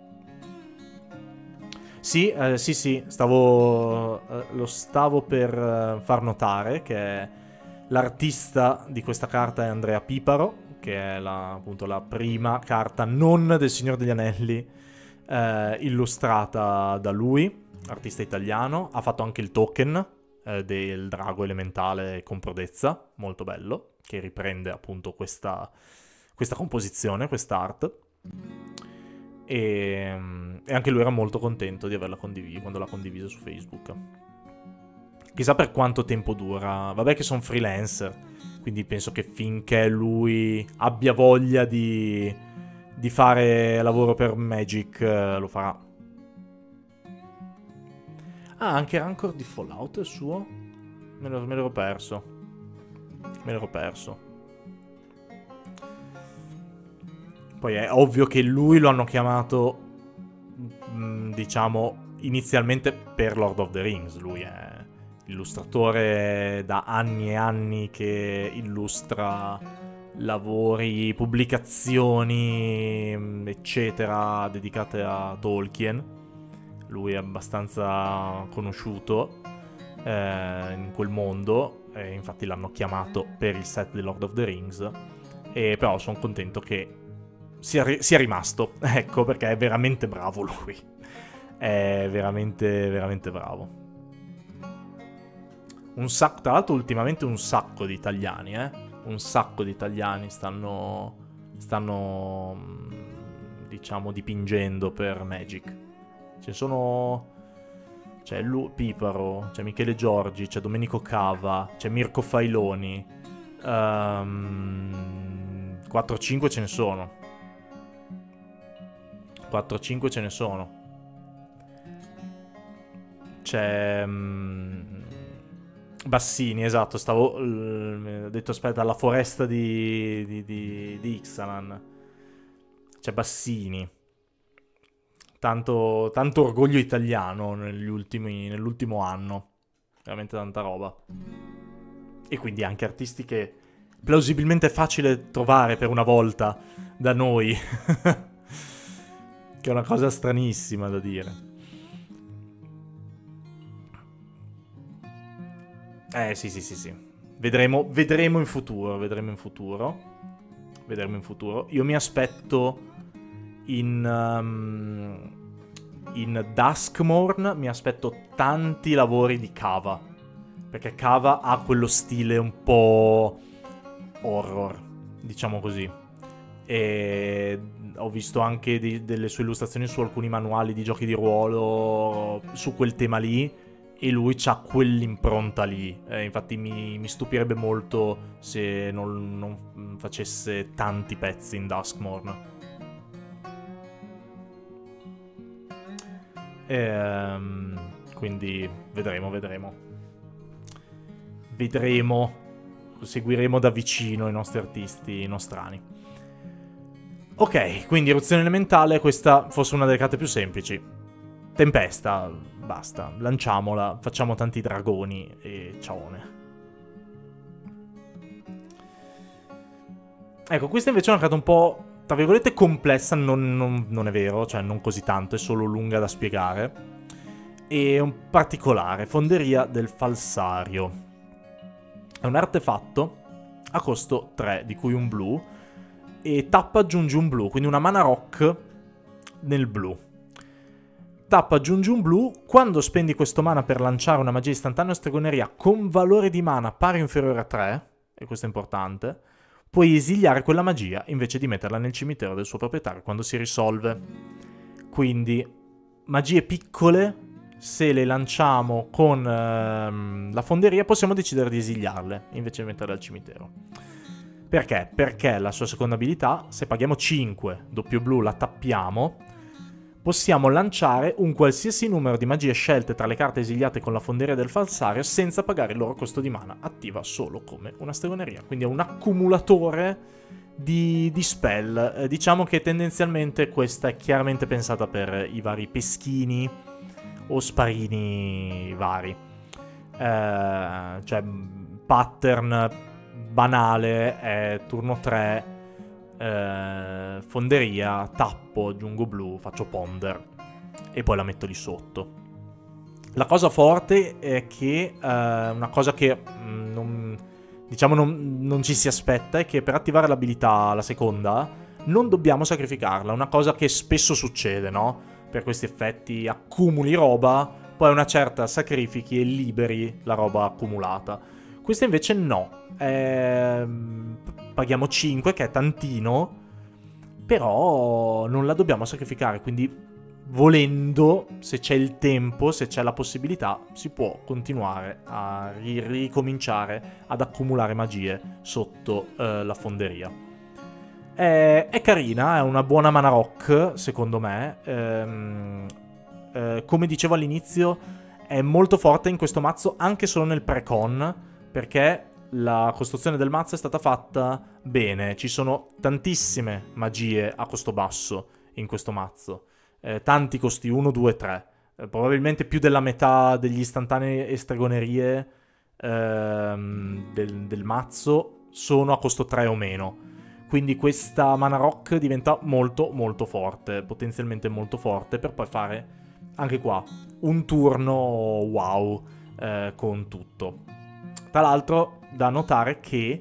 Sì, eh, sì, sì, stavo, eh, lo stavo per eh, far notare che l'artista di questa carta è Andrea Piparo, che è la, appunto la prima carta non del Signore degli Anelli eh, illustrata da lui, artista italiano. Ha fatto anche il token eh, del drago elementale con prodezza, molto bello, che riprende appunto questa, questa composizione, quest'art. E, e anche lui era molto contento di averla condivisa quando l'ha condivisa su Facebook. Chissà per quanto tempo dura. Vabbè che sono freelancer, quindi penso che finché lui abbia voglia di, di fare lavoro per Magic eh, lo farà. Ah, anche Rancor di Fallout è suo? Me, lo, me l'ero perso. Me l'ero perso. Poi è ovvio che lui lo hanno chiamato, mh, diciamo, inizialmente per Lord of the Rings. Lui è illustratore da anni e anni che illustra lavori, pubblicazioni, eccetera, dedicate a Tolkien. Lui è abbastanza conosciuto eh, in quel mondo, e infatti l'hanno chiamato per il set di Lord of the Rings. E però sono contento che sia, ri- sia rimasto, ecco, perché è veramente bravo lui. È veramente, veramente bravo. Un sacco, tra l'altro ultimamente un sacco di italiani, eh. Un sacco di italiani stanno, stanno, diciamo, dipingendo per Magic. Ce ne sono, c'è Lu- Piparo, c'è Michele Giorgi, c'è Domenico Cava, c'è Mirko Failoni. Um, quattro cinque ce ne sono. quattro cinque ce ne sono. C'è um, Bassini, esatto, stavo uh, ho detto aspetta, la foresta di di, di, di Ixalan. C'è Bassini. tanto, tanto orgoglio italiano negli ultimi, nell'ultimo anno. Veramente tanta roba. E quindi anche artisti che plausibilmente è facile trovare per una volta da noi. Che è una cosa stranissima da dire. Eh sì sì sì sì. Vedremo, vedremo in futuro, vedremo in futuro. Vedremo in futuro. Io mi aspetto in um, in Duskmourn mi aspetto tanti lavori di Kava, perché Kava ha quello stile un po' horror, diciamo così. E ho visto anche di, delle sue illustrazioni su alcuni manuali di giochi di ruolo su quel tema lì, e lui c'ha quell'impronta lì. Eh, infatti mi, mi stupirebbe molto se non, non facesse tanti pezzi in Duskmourn. Ehm, quindi vedremo, vedremo. Vedremo, seguiremo da vicino i nostri artisti nostrani. Ok, quindi eruzione elementale, questa forse una delle carte più semplici. Tempesta, basta, lanciamola, facciamo tanti dragoni e ciaone. Ecco, questa invece è una carta un po', tra virgolette, complessa, non, non, non è vero, cioè non così tanto, è solo lunga da spiegare. E un particolare, Fonderia del Falsario. È un artefatto a costo tre, di cui un blu, e tappa aggiunge un blu, quindi una mana rock nel blu. Tappa aggiunge un blu, quando spendi questo mana per lanciare una magia istantanea o stregoneria con valore di mana pari o inferiore a tre, e questo è importante, puoi esiliare quella magia invece di metterla nel cimitero del suo proprietario quando si risolve. Quindi magie piccole, se le lanciamo con ehm, la fonderia possiamo decidere di esiliarle invece di metterle al cimitero. Perché? Perché la sua seconda abilità, se paghiamo cinque, doppio blu, la tappiamo, possiamo lanciare un qualsiasi numero di magie scelte tra le carte esiliate con la Fonderia del Falsario senza pagare il loro costo di mana, attiva solo come una stregoneria. Quindi è un accumulatore di, di spell. Eh, diciamo che tendenzialmente questa è chiaramente pensata per i vari peschini o sparini vari. Eh, cioè, pattern banale è turno tre, eh, fonderia, tappo, aggiungo blu, faccio ponder e poi la metto lì sotto. La cosa forte è che eh, una cosa che mh, non, diciamo non, non ci si aspetta è che per attivare l'abilità, la seconda, non dobbiamo sacrificarla. Una cosa che spesso succede, no? Per questi effetti accumuli roba, poi a una certa sacrifichi e liberi la roba accumulata. Questa invece no. Eh, paghiamo cinque, che è tantino, però non la dobbiamo sacrificare, quindi volendo, se c'è il tempo, se c'è la possibilità, si può continuare a ri- ricominciare ad accumulare magie sotto eh, la fonderia. È, è carina, è una buona mana rock, secondo me. Ehm, eh, come dicevo all'inizio, è molto forte in questo mazzo anche solo nel pre-con, perché la costruzione del mazzo è stata fatta bene. Ci sono tantissime magie a costo basso in questo mazzo. Eh, tanti costi uno, due, tre. Eh, probabilmente più della metà degli istantanei e stregonerie ehm, del, del mazzo sono a costo tre o meno. Quindi questa mana rock diventa molto molto forte, potenzialmente molto forte, per poi fare anche qua un turno wow eh, con tutto. Tra l'altro da notare che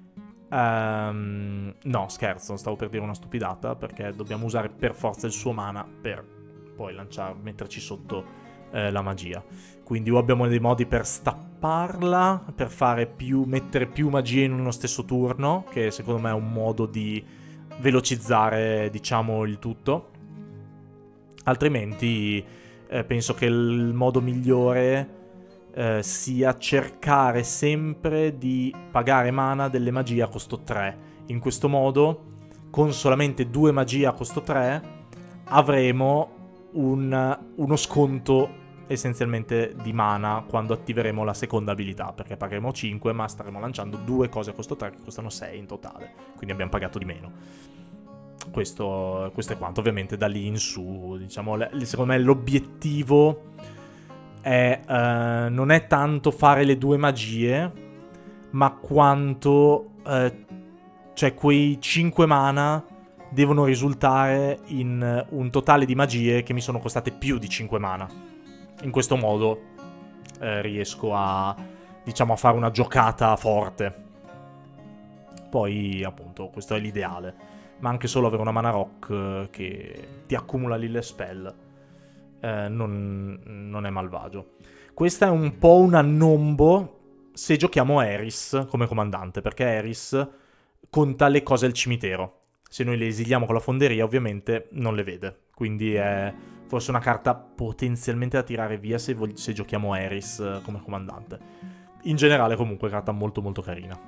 um, no, scherzo, stavo per dire una stupidata, perché dobbiamo usare per forza il suo mana per poi lanciare, metterci sotto eh, la magia. Quindi o abbiamo dei modi per stapparla, per fare più, mettere più magie in uno stesso turno, che secondo me è un modo di velocizzare, diciamo, il tutto. Altrimenti eh, penso che il modo migliore eh, sia cercare sempre di pagare mana delle magie a costo tre. In questo modo, con solamente due magie a costo tre, avremo un, uno sconto essenzialmente di mana quando attiveremo la seconda abilità, perché pagheremo cinque ma staremo lanciando due cose a costo tre che costano sei in totale, quindi abbiamo pagato di meno. questo, questo è quanto. Ovviamente da lì in su, diciamo, secondo me l'obiettivo è, uh, non è tanto fare le due magie, ma quanto uh, cioè quei cinque mana devono risultare in un totale di magie che mi sono costate più di cinque mana. In questo modo uh, riesco a, diciamo, a fare una giocata forte. Poi, appunto, questo è l'ideale. Ma anche solo avere una mana rock uh, che ti accumula lì le spell uh, non, non è malvagio. Questa è un po' una nombo se giochiamo Eris come comandante, perché Eris conta le cose al cimitero. Se noi le esiliamo con la fonderia, ovviamente non le vede. Quindi è forse una carta potenzialmente da tirare via se, vog- se giochiamo Eris come comandante. In generale, comunque, carta molto molto carina.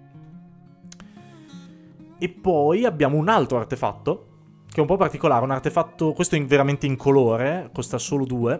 E poi abbiamo un altro artefatto, che è un po' particolare, un artefatto, questo è veramente in colore, costa solo due,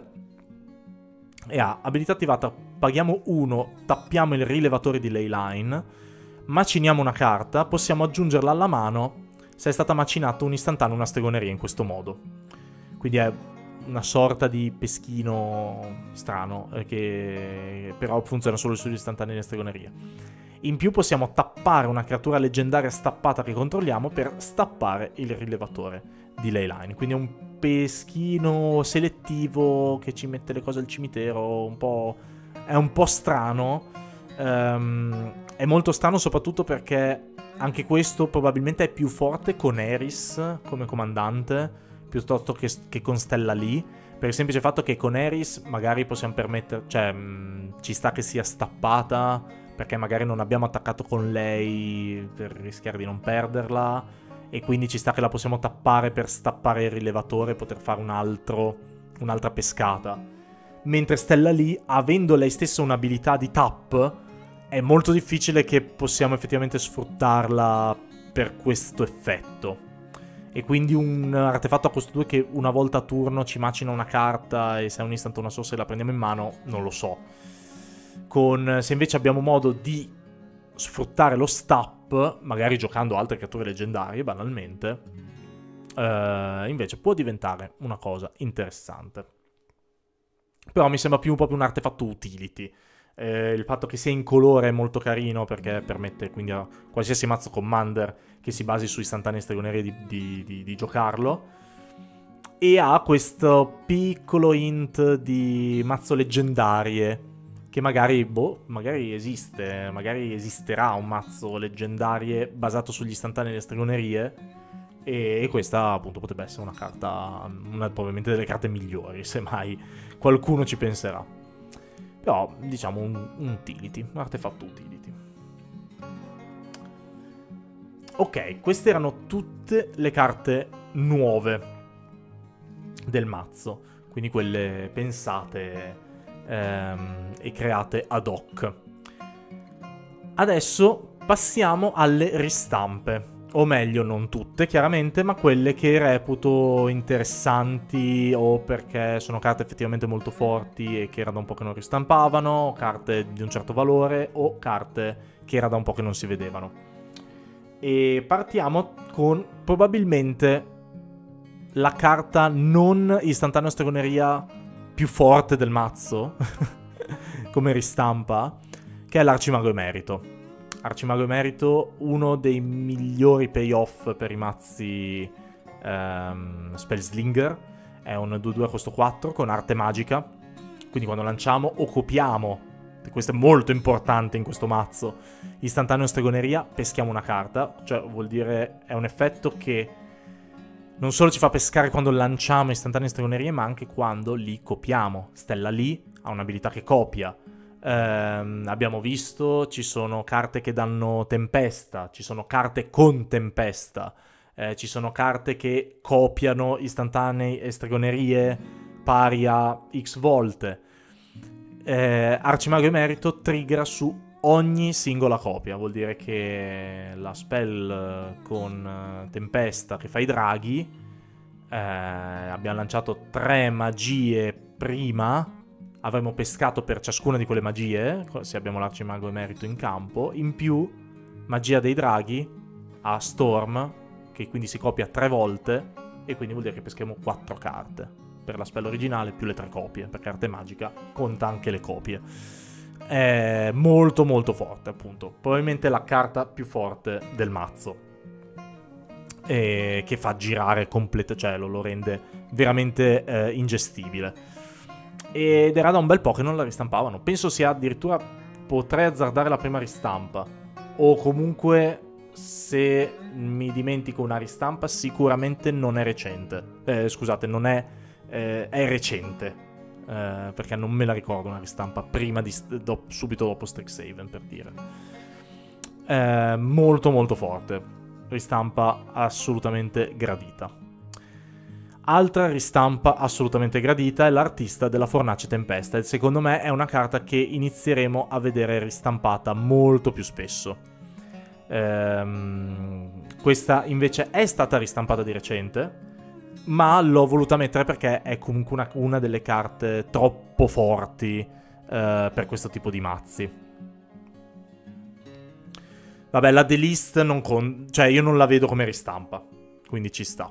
e ha abilità attivata, paghiamo uno, tappiamo il rilevatore di Leyline, maciniamo una carta, possiamo aggiungerla alla mano se è stata macinata un istantaneo, una stregoneria in questo modo. Quindi è una sorta di peschino strano, eh, che però funziona solo sugli istantanei e le stregonerie. In più possiamo tappare una creatura leggendaria stappata che controlliamo per stappare il rilevatore di Leyline. Quindi è un peschino selettivo che ci mette le cose al cimitero, un po'... è un po' strano. Um, è molto strano soprattutto perché anche questo probabilmente è più forte con Eris come comandante piuttosto che, che con Stella Lee, per il semplice fatto che con Eris magari possiamo permettere, cioè mh, ci sta che sia stappata perché magari non abbiamo attaccato con lei per rischiare di non perderla, e quindi ci sta che la possiamo tappare per stappare il rilevatore e poter fare un altro, un'altra pescata. Mentre Stella Lee, avendo lei stessa un'abilità di tap, è molto difficile che possiamo effettivamente sfruttarla per questo effetto. E quindi un artefatto a costo due che una volta a turno ci macina una carta e se è un instant una source e la prendiamo in mano, non lo so. Con, se invece abbiamo modo di sfruttare lo stap, magari giocando altre creature leggendarie, banalmente, eh, invece può diventare una cosa interessante. Però mi sembra più proprio un artefatto utility. Eh, il fatto che sia in colore è molto carino perché permette quindi a qualsiasi mazzo commander che si basi su istantanee stregonerie di, di, di, di giocarlo, e ha questo piccolo hint di mazzo leggendarie che magari, boh, magari esiste, magari esisterà un mazzo leggendarie basato sugli istantanei e le stregonerie, e, e questa appunto potrebbe essere una carta, una probabilmente delle carte migliori, se mai qualcuno ci penserà. Però diciamo un, un utility, un artefatto utility. Ok, queste erano tutte le carte nuove del mazzo, quindi quelle pensate ehm, e create ad hoc. Adesso passiamo alle ristampe, o meglio non tutte chiaramente, ma quelle che reputo interessanti o perché sono carte effettivamente molto forti e che era da un po' che non ristampavano, carte di un certo valore o carte che era da un po' che non si vedevano. E partiamo con probabilmente la carta non istantanea stregoneria più forte del mazzo come ristampa, che è l'Arcimago Emerito. Arcimago Emerito, uno dei migliori payoff per i mazzi um, Spellslinger, è un due due a costo quattro con arte magica, quindi quando lanciamo o copiamo, questo è molto importante in questo mazzo, istantaneo stregoneria, peschiamo una carta, cioè vuol dire è un effetto che non solo ci fa pescare quando lanciamo istantanee stregonerie, ma anche quando li copiamo. Stella Lee ha un'abilità che copia. Um, abbiamo visto, ci sono carte che danno tempesta, ci sono carte con tempesta, eh, ci sono carte che copiano istantanei e stregonerie pari a X volte. Eh, Arcimago Emerito triggera su ogni singola copia, vuol dire che la spell con tempesta che fa i draghi, eh, abbiamo lanciato tre magie prima, avremo pescato per ciascuna di quelle magie, se abbiamo l'Arcimago Emerito in campo, in più magia dei draghi a Storm, che quindi si copia tre volte, e quindi vuol dire che pescheremo quattro carte. Per la spell originale più le tre copie, per carte magica conta anche le copie. È molto molto forte, appunto. Probabilmente la carta più forte del mazzo. E che fa girare completo, cioè lo, lo rende veramente eh, ingestibile. Ed era da un bel po' che non la ristampavano. Penso sia addirittura, potrei azzardare la prima ristampa, o comunque, se mi dimentico una ristampa, sicuramente non è recente. Eh, scusate, non è, eh, è recente, eh, perché non me la ricordo una ristampa prima di, do, subito dopo Strixhaven, per dire. Eh, molto molto forte, ristampa assolutamente gradita. Altra ristampa assolutamente gradita è l'Artista della Fornace Tempesta, e secondo me è una carta che inizieremo a vedere ristampata molto più spesso. Ehm, questa invece è stata ristampata di recente, ma l'ho voluta mettere perché è comunque una, una delle carte troppo forti eh, per questo tipo di mazzi. Vabbè, la delist non con... cioè io non la vedo come ristampa, quindi ci sta.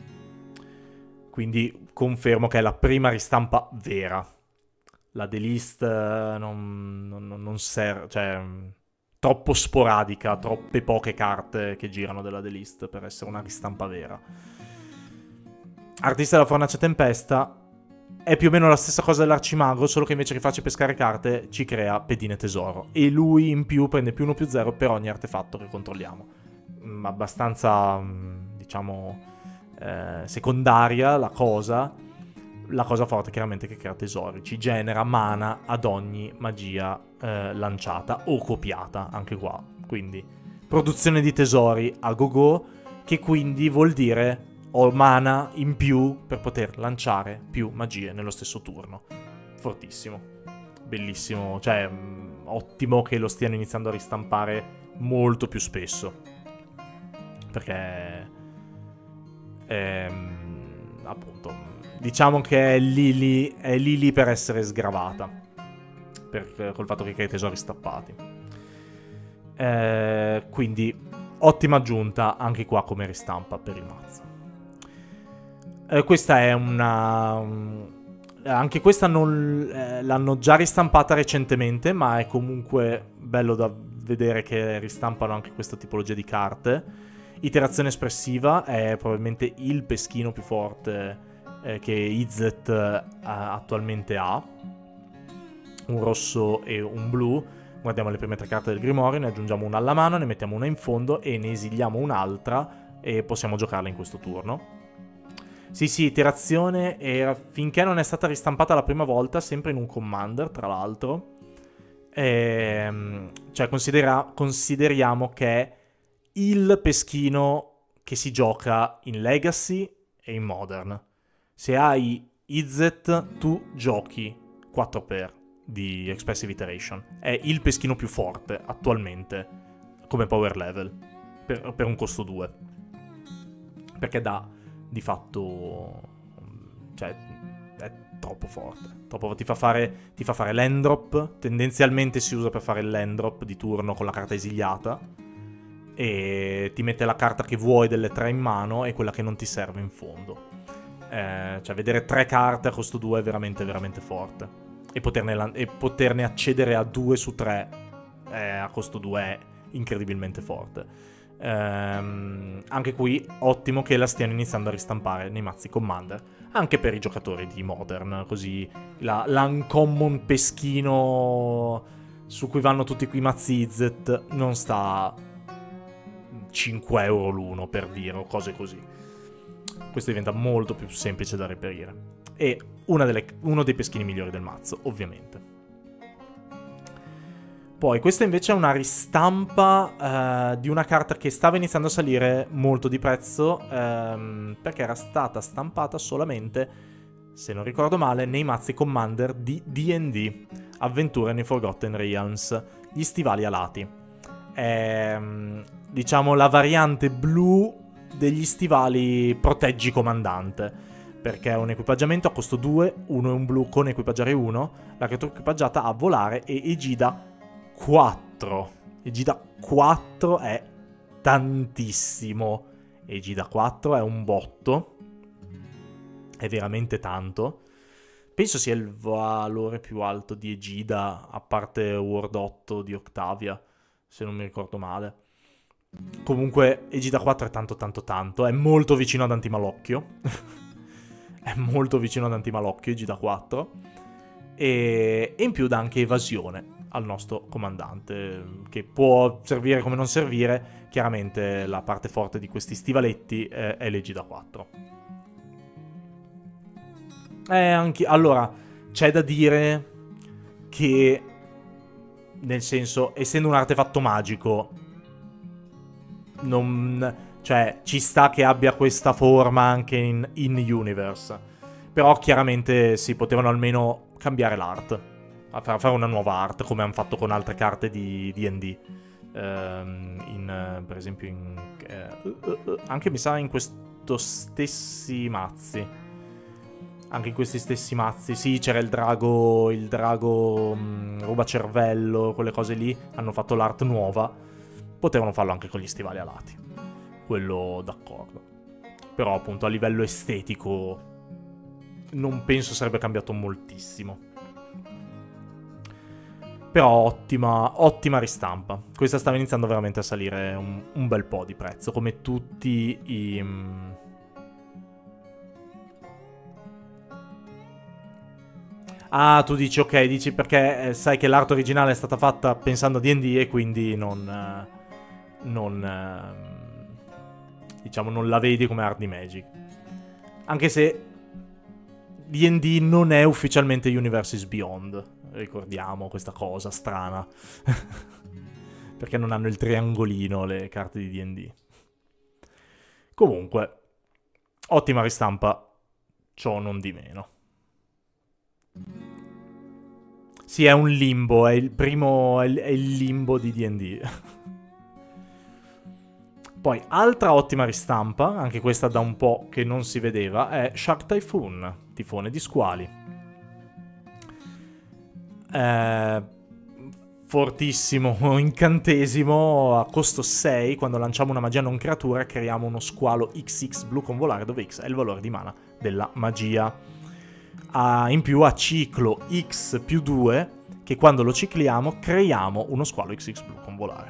Quindi confermo che è la prima ristampa vera. La delist uh, non, non, non serve, cioè troppo sporadica, troppe poche carte che girano della delist per essere una ristampa vera. Artista della Fornace Tempesta è più o meno la stessa cosa dell'Arcimago, solo che invece che farci pescare carte ci crea pedine tesoro. E lui in più prende più uno più zero per ogni artefatto che controlliamo. Mm, abbastanza, diciamo... Eh, secondaria la cosa. La cosa forte chiaramente è che crea tesori, ci genera mana ad ogni magia eh, lanciata o copiata, anche qua. Quindi produzione di tesori a go-go, che quindi vuol dire ho mana in più per poter lanciare più magie nello stesso turno. Fortissimo, bellissimo, cioè mh, ottimo che lo stiano iniziando a ristampare molto più spesso, perché Ehm, appunto, diciamo che è lì lì, è lì lì per essere sgravata, per, col fatto che crea i tesori stappati. Eh, quindi ottima aggiunta anche qua come ristampa per il mazzo. Eh, questa è una... Anche questa non, eh, l'hanno già ristampata recentemente, ma è comunque bello da vedere che ristampano anche questa tipologia di carte. Iterazione espressiva è probabilmente il peschino più forte eh, che Izzet eh, attualmente ha. Un rosso e un blu. Guardiamo le prime tre carte del Grimorio, ne aggiungiamo una alla mano, ne mettiamo una in fondo e ne esiliamo un'altra e possiamo giocarla in questo turno. Sì, sì, iterazione era finché non è stata ristampata la prima volta, sempre in un commander, tra l'altro. Ehm, cioè considera- consideriamo che è il peschino che si gioca in Legacy e in Modern. Se hai Izzet, tu giochi quattro per di Expressive Iteration. È il peschino più forte attualmente come power level per, per un costo due, perché dà di fatto, cioè è troppo forte, troppo, ti fa fare ti fa fare land drop. Tendenzialmente si usa per fare il land drop di turno con la carta esiliata, e ti mette la carta che vuoi delle tre in mano e quella che non ti serve in fondo. Eh, cioè vedere tre carte a costo due è veramente veramente forte, e poterne, e poterne accedere a due su tre eh, a costo due è incredibilmente forte. Eh, anche qui ottimo che la stiano iniziando a ristampare nei mazzi Commander, anche per i giocatori di Modern, così la, l'uncommon peschino su cui vanno tutti quei mazzi Izzet non sta cinque euro l'uno, per dire, o cose così. Questo diventa molto più semplice da reperire. E una delle, uno dei peschini migliori del mazzo, ovviamente. Poi, questa invece è una ristampa eh, di una carta che stava iniziando a salire molto di prezzo, ehm, perché era stata stampata solamente, se non ricordo male, nei mazzi Commander di D and D, Avventure nei Forgotten Realms, gli stivali alati. Ehm... diciamo la variante blu degli stivali Proteggi Comandante, perché è un equipaggiamento a costo due, uno è un blu con equipaggiare uno, la creatura equipaggiata ha volare e Egida quattro. Egida quattro è tantissimo, Egida quattro è un botto, è veramente tanto. Penso sia il valore più alto di Egida, a parte World otto di Octavia, se non mi ricordo male. Comunque Egida quattro è tanto tanto tanto, è molto vicino ad Antimalocchio. È molto vicino ad Antimalocchio Egida quattro. E, e in più dà anche evasione al nostro comandante, che può servire come non servire. Chiaramente la parte forte di questi stivaletti è, è l'Egida quattro. Eh, anche, allora, c'è da dire che, nel senso, essendo un artefatto magico, non, cioè, ci sta che abbia questa forma anche in, in Universe. Però chiaramente si potevano almeno cambiare l'art, a fare una nuova art, come hanno fatto con altre carte di D and D. Um, in, per esempio, in, uh, uh, uh, anche mi sa in questo stessi mazzi. Anche in questi stessi mazzi, sì, c'era il drago, il drago um, rubacervello, quelle cose lì, hanno fatto l'art nuova. Potevano farlo anche con gli stivali alati, quello d'accordo. Però appunto a livello estetico non penso sarebbe cambiato moltissimo. Però ottima, ottima ristampa. Questa stava iniziando veramente a salire un, un bel po' di prezzo, come tutti i... Um... Ah, tu dici, ok, dici perché eh, sai che l'arte originale è stata fatta pensando a D and D e quindi non... Eh, non... Eh, diciamo, non la vedi come art di Magic. Anche se D and D non è ufficialmente Universes Beyond, ricordiamo questa cosa strana. Perché non hanno il triangolino le carte di D and D. Comunque, ottima ristampa, ciò non di meno. Sì, è un limbo, è il primo, è il, è il limbo di D and D. Poi, altra ottima ristampa, anche questa da un po' che non si vedeva, è Shark Typhoon, tifone di squali. Eh, fortissimo incantesimo a costo sei, quando lanciamo una magia non creatura creiamo uno squalo X X blu con volare, dove X è il valore di mana della magia. Ah, in più ha ciclo X più due, che quando lo cicliamo creiamo uno squalo X X blu con volare.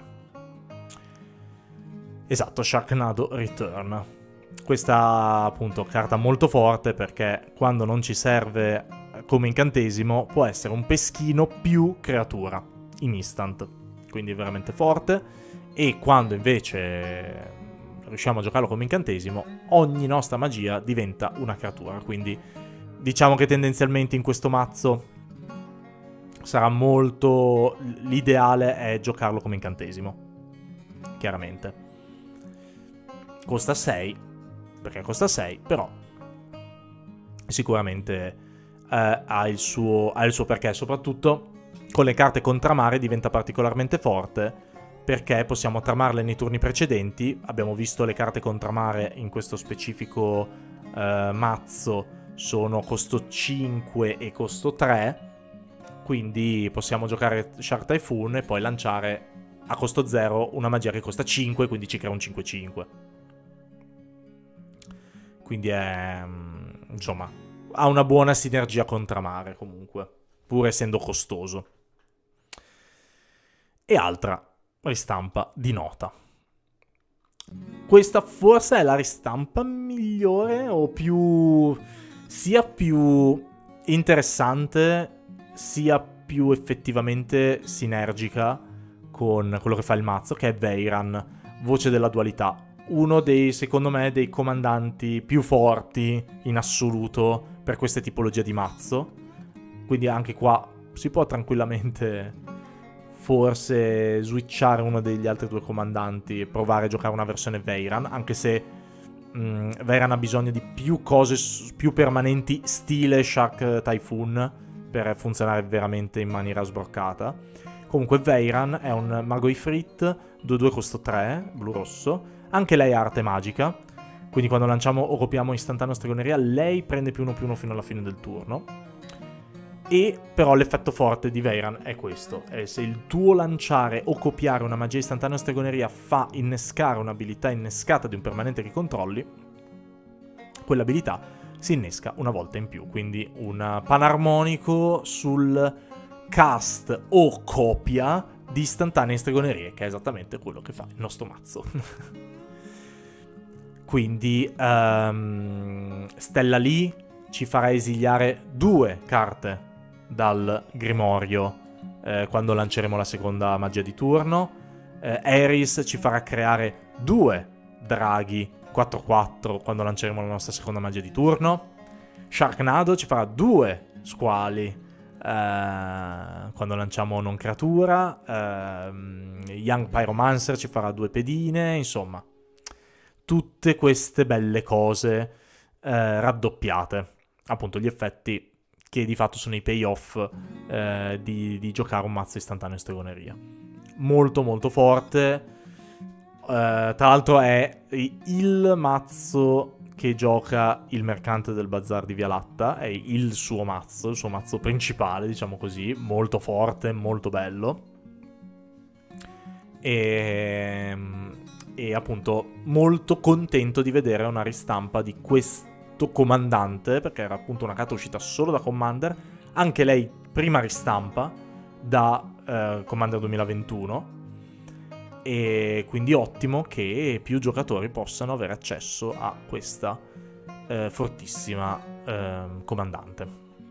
Esatto, Sharknado Return. Questa appunto carta molto forte perché quando non ci serve come incantesimo può essere un peschino più creatura in instant, quindi è veramente forte. E quando invece riusciamo a giocarlo come incantesimo, ogni nostra magia diventa una creatura, quindi diciamo che tendenzialmente in questo mazzo sarà molto... l'ideale è giocarlo come incantesimo, chiaramente. Costa sei, perché costa sei, però sicuramente eh, ha, il suo, ha il suo perché. Soprattutto con le carte contramare diventa particolarmente forte, perché possiamo tramarle nei turni precedenti. Abbiamo visto le carte contramare in questo specifico eh, mazzo sono costo cinque e costo tre, quindi possiamo giocare Shark Typhoon e poi lanciare a costo zero una magia che costa cinque, quindi ci crea un cinque cinque. Quindi è... insomma, ha una buona sinergia contramare comunque, pur essendo costoso. E altra ristampa di nota. Questa forse è la ristampa migliore o più... sia più interessante, sia più effettivamente sinergica con quello che fa il mazzo, che è Veyran, voce della dualità. Uno dei, secondo me, dei comandanti più forti in assoluto per queste tipologie di mazzo. Quindi anche qua si può tranquillamente forse switchare uno degli altri due comandanti e provare a giocare una versione Veyran, anche se mh, Veyran ha bisogno di più cose più permanenti stile Shark Typhoon per funzionare veramente in maniera sbroccata. Comunque Veyran è un mago Ifrit, due due costo tre, blu-rosso. Anche lei ha arte magica, quindi quando lanciamo o copiamo istantaneo stregoneria, lei prende più uno più uno fino alla fine del turno. E però l'effetto forte di Veyran è questo, è se il tuo lanciare o copiare una magia istantanea o stregoneria fa innescare un'abilità innescata di un permanente che controlli, quell'abilità si innesca una volta in più, quindi un panarmonico sul cast o copia di istantanee stregonerie, che è esattamente quello che fa il nostro mazzo. Quindi um, Stella Lee ci farà esiliare due carte dal Grimorio eh, quando lanceremo la seconda magia di turno. eh, Aeris ci farà creare due draghi quattro quattro quando lanceremo la nostra seconda magia di turno. Sharknado ci farà due squali eh, quando lanciamo non creatura. eh, Young Pyromancer ci farà due pedine, insomma tutte queste belle cose eh, raddoppiate, appunto gli effetti che di fatto sono i payoff eh, di, di giocare un mazzo istantaneo stregoneria. Molto molto forte. Uh, tra l'altro è il mazzo che gioca il mercante del bazar di Via Latta, è il suo mazzo, il suo mazzo principale, diciamo così, molto forte, molto bello. E, e appunto molto contento di vedere una ristampa di questo comandante, perché era appunto una carta uscita solo da Commander, anche lei prima ristampa da uh, Commander duemilaventuno. E quindi ottimo che più giocatori possano avere accesso a questa eh, fortissima eh, comandante.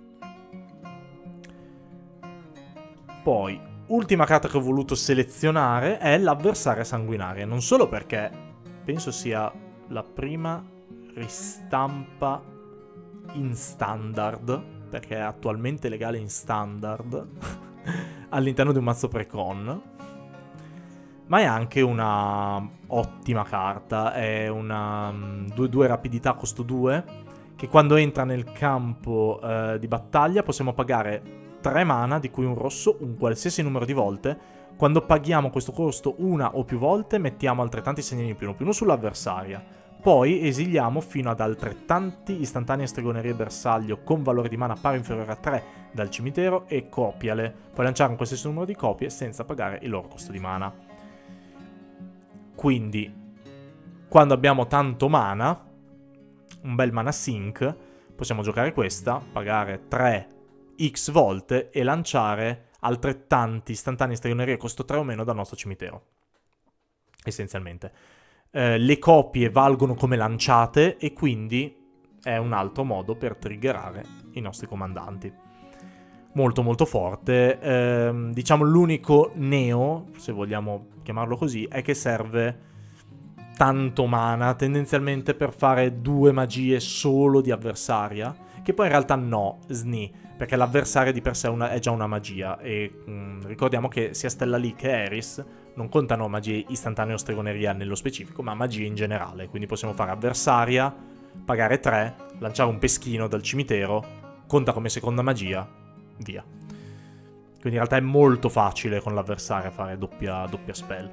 Poi, ultima carta che ho voluto selezionare è l'Avversaria Sanguinaria, non solo perché penso sia la prima ristampa in standard, perché è attualmente legale in standard all'interno di un mazzo pre-con, ma è anche una ottima carta, è una due due rapidità costo due, che quando entra nel campo eh, di battaglia possiamo pagare tre mana, di cui un rosso, un qualsiasi numero di volte. Quando paghiamo questo costo una o più volte mettiamo altrettanti segnali più uno più uno sull'avversaria. Poi esiliamo fino ad altrettanti istantanee stregonerie bersaglio con valore di mana pari o inferiore a tre dal cimitero e copiale. Puoi lanciare un qualsiasi numero di copie senza pagare il loro costo di mana. Quindi, quando abbiamo tanto mana, un bel mana sink, possiamo giocare questa, pagare tre x volte e lanciare altrettanti istantanei stregonerie costo tre o meno dal nostro cimitero. Essenzialmente. Eh, le copie valgono come lanciate e quindi è un altro modo per triggerare i nostri comandanti. Molto molto forte. Eh, diciamo l'unico neo, se vogliamo chiamarlo così, è che serve tanto mana tendenzialmente per fare due magie solo di avversaria, che poi in realtà no, S N I, perché l'avversaria di per sé una, è già una magia e mh, ricordiamo che sia Stella Lee che Aeris non contano magie istantanee o stregoneria nello specifico, ma magie in generale, quindi possiamo fare avversaria, pagare tre, lanciare un peschino dal cimitero, conta come seconda magia, via. Quindi in realtà è molto facile con l'avversaria fare doppia, doppia spell,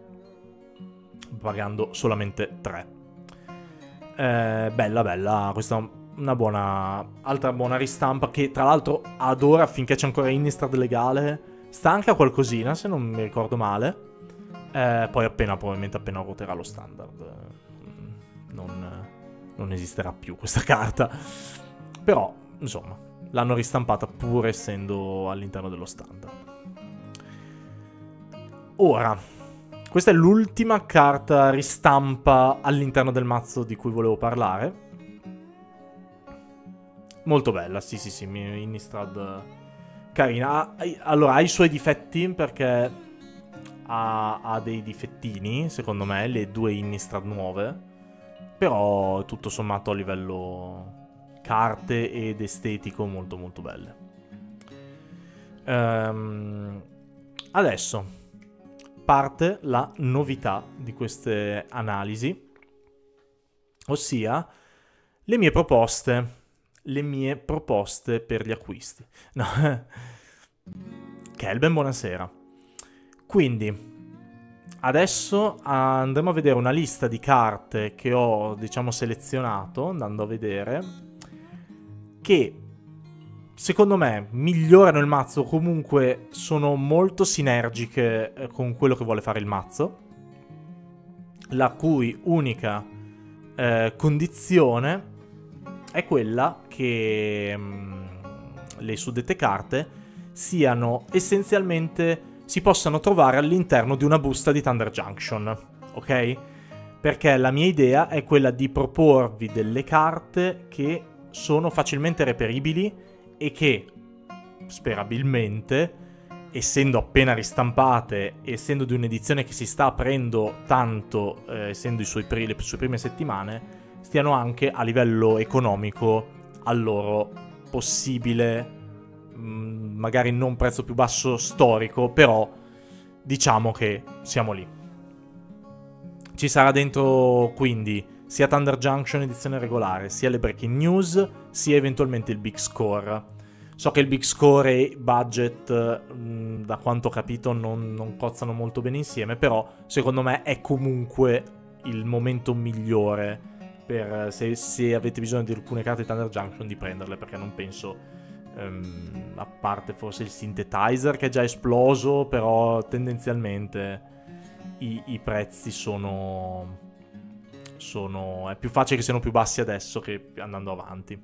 pagando solamente tre. Eh, bella bella, questa è una buona, altra buona ristampa che tra l'altro ad ora, finché c'è ancora Innistrad legale, sta anche a qualcosina se non mi ricordo male. Eh, poi appena, probabilmente appena ruoterà lo standard, non, non esisterà più questa carta. Però, insomma, l'hanno ristampata pur essendo all'interno dello standard. Ora, questa è l'ultima carta ristampa all'interno del mazzo di cui volevo parlare. Molto bella, sì sì sì, Innistrad carina. Allora, ha i suoi difetti perché ha, ha dei difettini, secondo me, le due Innistrad nuove. Però tutto sommato a livello carte ed estetico molto molto belle. Ehm, adesso parte la novità di queste analisi, ossia le mie proposte, le mie proposte per gli acquisti. No. Kelben, buonasera. Quindi adesso andremo a vedere una lista di carte che ho, diciamo, selezionato, andando a vedere, che secondo me migliorano il mazzo, comunque sono molto sinergiche eh, con quello che vuole fare il mazzo, la cui unica eh, condizione è quella che mh, le suddette carte siano essenzialmente, si possano trovare all'interno di una busta di Thunder Junction, ok? Perché la mia idea è quella di proporvi delle carte che sono facilmente reperibili e che, sperabilmente, essendo appena ristampate, essendo di un'edizione che si sta aprendo tanto, eh, essendo i suoi pri- le sue prime settimane, stiano anche a livello economico al loro possibile, mh, magari non prezzo più basso storico, però diciamo che siamo lì. Ci sarà dentro quindi sia Thunder Junction edizione regolare, sia le Breaking News, sia eventualmente il Big Score. So che il Big Score e budget, mh, da quanto ho capito, non, non cozzano molto bene insieme, però secondo me è comunque il momento migliore per, se, se avete bisogno di alcune carte di Thunder Junction, di prenderle, perché non penso, um, a parte forse il Synthetizer che è già esploso, però tendenzialmente i, i prezzi sono... sono... è più facile che siano più bassi adesso che andando avanti.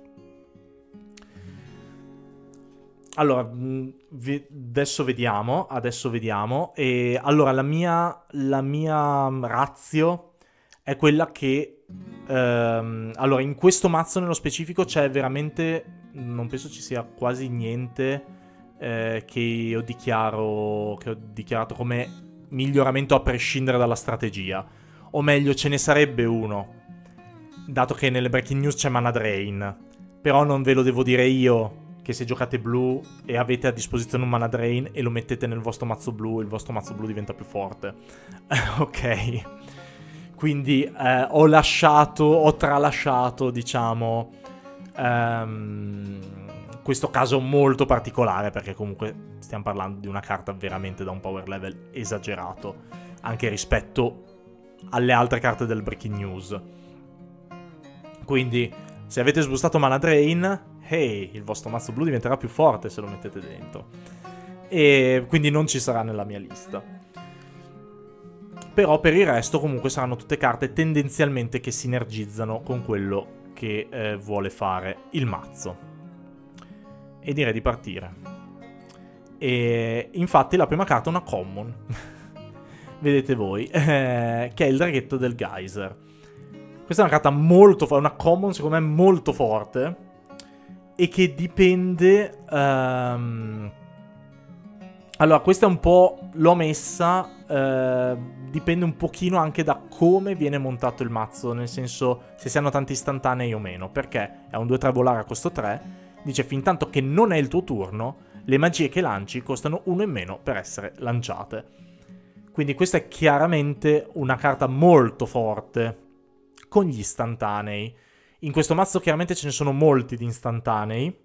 Allora, vi, adesso vediamo, adesso vediamo. E allora la mia, la mia ratio è quella che, ehm, allora in questo mazzo nello specifico c'è veramente, non penso ci sia quasi niente eh, che io dichiaro, che ho dichiarato come miglioramento a prescindere dalla strategia. O meglio, ce ne sarebbe uno, dato che nelle Breaking News c'è Mana Drain, però non ve lo devo dire io che se giocate blu e avete a disposizione un Mana Drain e lo mettete nel vostro mazzo blu, il vostro mazzo blu diventa più forte. Ok. Quindi eh, ho lasciato, ho tralasciato, diciamo, um, questo caso molto particolare, perché comunque stiamo parlando di una carta veramente da un power level esagerato, anche rispetto alle altre carte del Breaking News. Quindi, se avete sbustato Mana Drain, hey, il vostro mazzo blu diventerà più forte se lo mettete dentro. E quindi non ci sarà nella mia lista. Però per il resto comunque saranno tutte carte tendenzialmente che sinergizzano con quello che eh, vuole fare il mazzo. E direi di partire. E infatti la prima carta è una common. Vedete voi, eh, che è il draghetto del geyser. Questa è una carta molto forte, una common secondo me molto forte, e che dipende... Um... Allora, questa è un po'... l'ho messa, uh, dipende un pochino anche da come viene montato il mazzo, nel senso se si hanno tanti istantanei o meno, perché è un due tre volare a costo tre, dice fin tanto che non è il tuo turno, le magie che lanci costano uno in meno per essere lanciate. Quindi questa è chiaramente una carta molto forte con gli istantanei. In questo mazzo chiaramente ce ne sono molti di istantanei,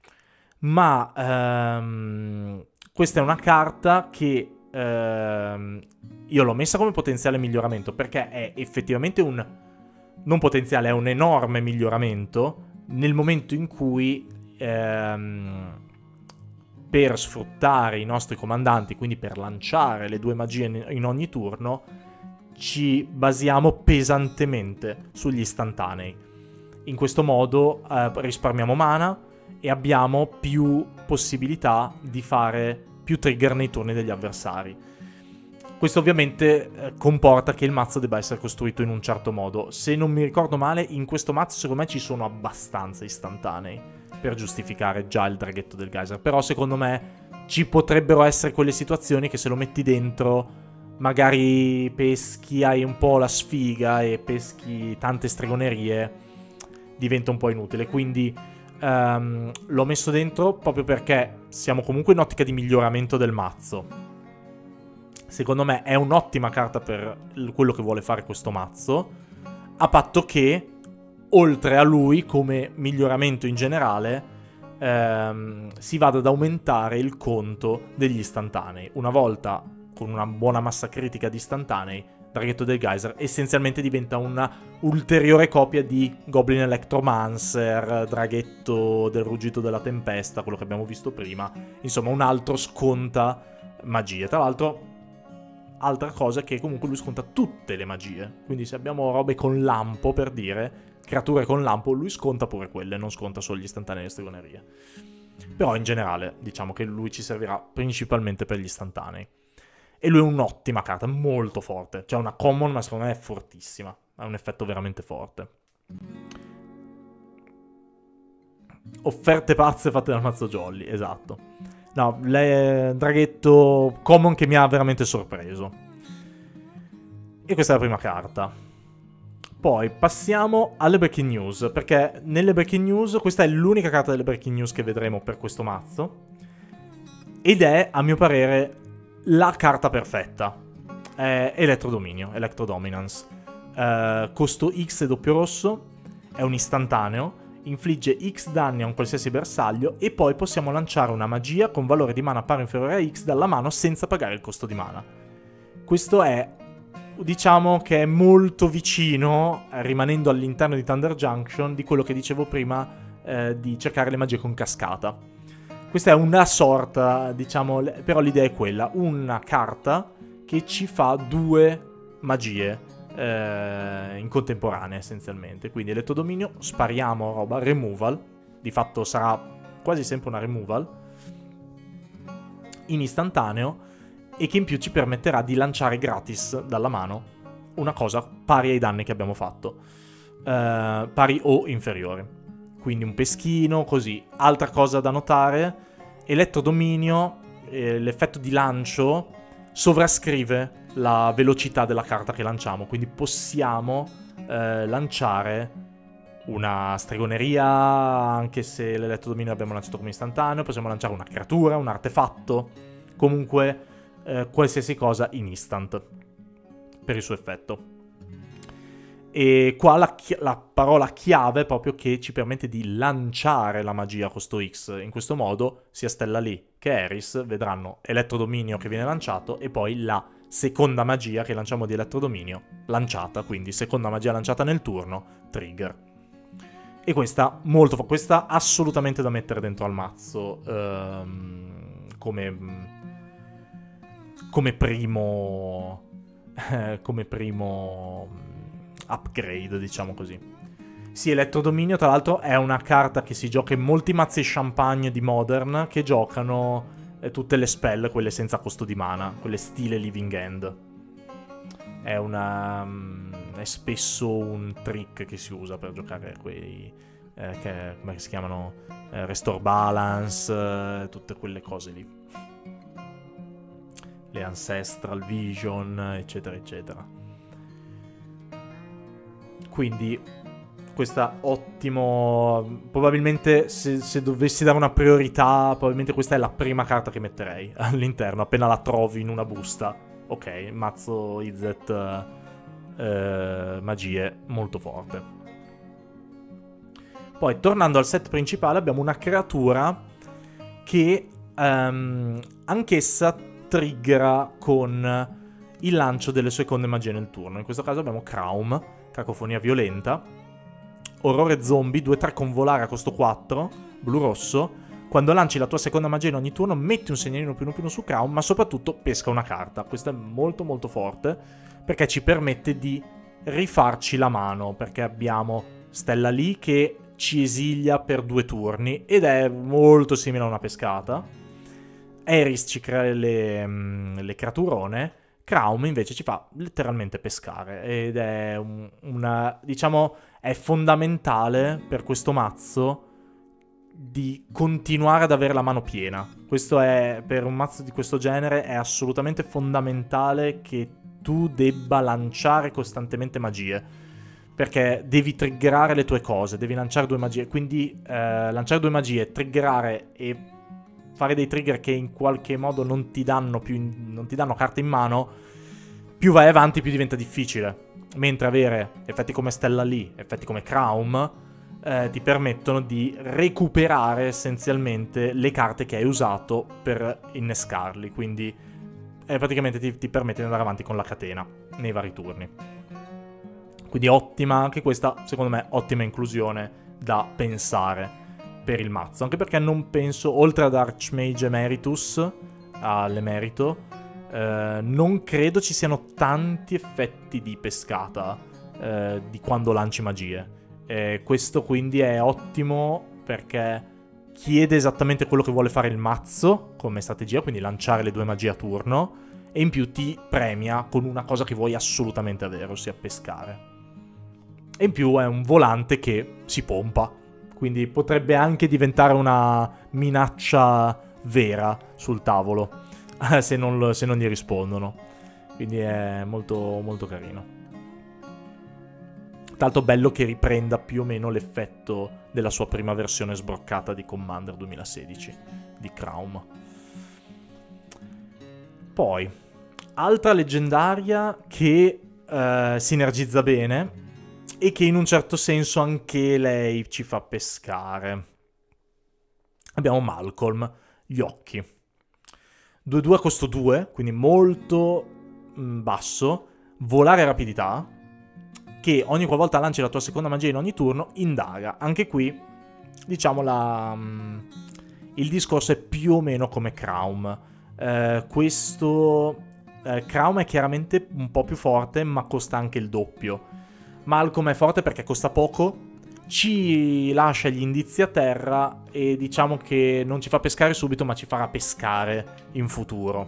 ma ehm, questa è una carta che ehm, io l'ho messa come potenziale miglioramento, perché è effettivamente un... non potenziale, è un enorme miglioramento nel momento in cui ehm, per sfruttare i nostri comandanti, quindi per lanciare le due magie in ogni turno, ci basiamo pesantemente sugli istantanei. In questo modo eh, risparmiamo mana e abbiamo più possibilità di fare più trigger nei turni degli avversari. Questo ovviamente eh, comporta che il mazzo debba essere costruito in un certo modo. Se non mi ricordo male, in questo mazzo secondo me ci sono abbastanza istantanei per giustificare già il draghetto del geyser. Però secondo me ci potrebbero essere quelle situazioni che se lo metti dentro magari peschi, hai un po' la sfiga e peschi tante stregonerie, diventa un po' inutile. Quindi um, l'ho messo dentro proprio perché siamo comunque in ottica di miglioramento del mazzo. Secondo me è un'ottima carta per quello che vuole fare questo mazzo, a patto che oltre a lui come miglioramento in generale ehm, si vada ad aumentare il conto degli istantanei. Una volta con una buona massa critica di istantanei, Draghetto del Geyser essenzialmente diventa una ulteriore copia di Goblin Electromancer, Draghetto del Ruggito della Tempesta, quello che abbiamo visto prima. Insomma, un altro sconta magie. Tra l'altro, altra cosa è che comunque lui sconta tutte le magie. Quindi se abbiamo robe con lampo, per dire, creature con lampo, lui sconta pure quelle, non sconta solo gli istantanei e le stregonerie. Però in generale, diciamo che lui ci servirà principalmente per gli istantanei. E lui è un'ottima carta, molto forte. Cioè una common, ma secondo me è fortissima. Ha un effetto veramente forte. Offerte pazze fatte dal mazzo Jolly, esatto. No, lei è draghetto common che mi ha veramente sorpreso. E questa è la prima carta. Poi passiamo alle breaking news, perché nelle breaking news, questa è l'unica carta delle breaking news che vedremo per questo mazzo. Ed è, a mio parere, la carta perfetta. È Elettrodominio, Electrodominance. Eh, costo X e doppio rosso, è un istantaneo, infligge X danni a un qualsiasi bersaglio e poi possiamo lanciare una magia con valore di mana pari o inferiore a X dalla mano senza pagare il costo di mana. Questo è, diciamo che è molto vicino, rimanendo all'interno di Thunder Junction, di quello che dicevo prima eh, di cercare le magie con cascata. Questa è una sorta, diciamo, però l'idea è quella, una carta che ci fa due magie eh, in contemporanea essenzialmente. Quindi Elettrodominio, spariamo roba, removal, di fatto sarà quasi sempre una removal, in istantaneo, e che in più ci permetterà di lanciare gratis dalla mano una cosa pari ai danni che abbiamo fatto, eh, pari o inferiore. Quindi un peschino, così. Altra cosa da notare, Elettrodominio, eh, l'effetto di lancio sovrascrive la velocità della carta che lanciamo, quindi possiamo eh, lanciare una stregoneria, anche se l'Elettrodominio abbiamo lanciato come istantaneo, possiamo lanciare una creatura, un artefatto, comunque eh, qualsiasi cosa in instant, per il suo effetto. E qua la, chi- la parola chiave è proprio che ci permette di lanciare la magia a costo X. In questo modo, sia Stella Lee che Eris vedranno Elettrodominio che viene lanciato e poi la seconda magia che lanciamo di Elettrodominio lanciata. Quindi seconda magia lanciata nel turno, trigger. E questa, molto fo- questa assolutamente da mettere dentro al mazzo ehm, come, come primo... come primo... upgrade, diciamo così. Sì, Elettrodominio tra l'altro è una carta che si gioca in molti mazzi champagne di Modern che giocano eh, tutte le spell, quelle senza costo di mana, quelle stile Living End. È una um, è spesso un trick che si usa per giocare quei eh, che come si chiamano eh, Restore Balance, eh, tutte quelle cose lì. Le Ancestral Vision, eccetera eccetera. Quindi questa ottimo, probabilmente se, se dovessi dare una priorità, probabilmente questa è la prima carta che metterei all'interno, appena la trovi in una busta. Ok, mazzo I Z eh, magie molto forte. Poi tornando al set principale abbiamo una creatura che um, anch'essa triggera con il lancio delle seconde magie nel turno. In questo caso abbiamo Kraum, Cacofonia Violenta, Orrore Zombie, due tre con volare a costo quattro, blu-rosso. Quando lanci la tua seconda magia in ogni turno, metti un segnalino più uno più uno su Kraum, ma soprattutto pesca una carta. Questo è molto molto forte, perché ci permette di rifarci la mano, perché abbiamo Stella Lee che ci esilia per due turni, ed è molto simile a una pescata. Eris ci crea le, le creaturone, Kraum invece ci fa letteralmente pescare, ed è un, una, diciamo, è fondamentale per questo mazzo di continuare ad avere la mano piena. Questo è, per un mazzo di questo genere, è assolutamente fondamentale che tu debba lanciare costantemente magie, perché devi triggerare le tue cose, devi lanciare due magie, quindi eh, lanciare due magie, triggerare e fare dei trigger che in qualche modo non ti danno più in, non ti danno carte in mano, più vai avanti più diventa difficile. Mentre avere effetti come Stella Lee, effetti come Kraum eh, ti permettono di recuperare essenzialmente le carte che hai usato per innescarli. Quindi e praticamente ti, ti permette di andare avanti con la catena nei vari turni. Quindi ottima, anche questa, secondo me, ottima inclusione da pensare per il mazzo. Anche perché non penso, oltre ad Archmage Emeritus, all'emerito, eh, non credo ci siano tanti effetti di pescata eh, di quando lanci magie. Eh, questo quindi è ottimo perché chiede esattamente quello che vuole fare il mazzo come strategia, quindi lanciare le due magie a turno, e in più ti premia con una cosa che vuoi assolutamente avere, ossia pescare. E in più è un volante che si pompa, quindi potrebbe anche diventare una minaccia vera sul tavolo se non, se non gli rispondono. Quindi è molto, molto carino. Tanto bello che riprenda più o meno l'effetto della sua prima versione sbroccata di Commander duemilasedici, di Kraum. Poi, altra leggendaria che uh, sinergizza bene e che in un certo senso anche lei ci fa pescare. Abbiamo Malcolm, gli occhi. due due a costo due, quindi molto mh, basso, volare rapidità, che ogni qualvolta lanci la tua seconda magia in ogni turno, indaga. Anche qui, diciamo, la, mh, il discorso è più o meno come Kraum. Eh, questo eh, Kraum è chiaramente un po' più forte, ma costa anche il doppio. Malcolm è forte perché costa poco, ci lascia gli indizi a terra e diciamo che non ci fa pescare subito, ma ci farà pescare in futuro.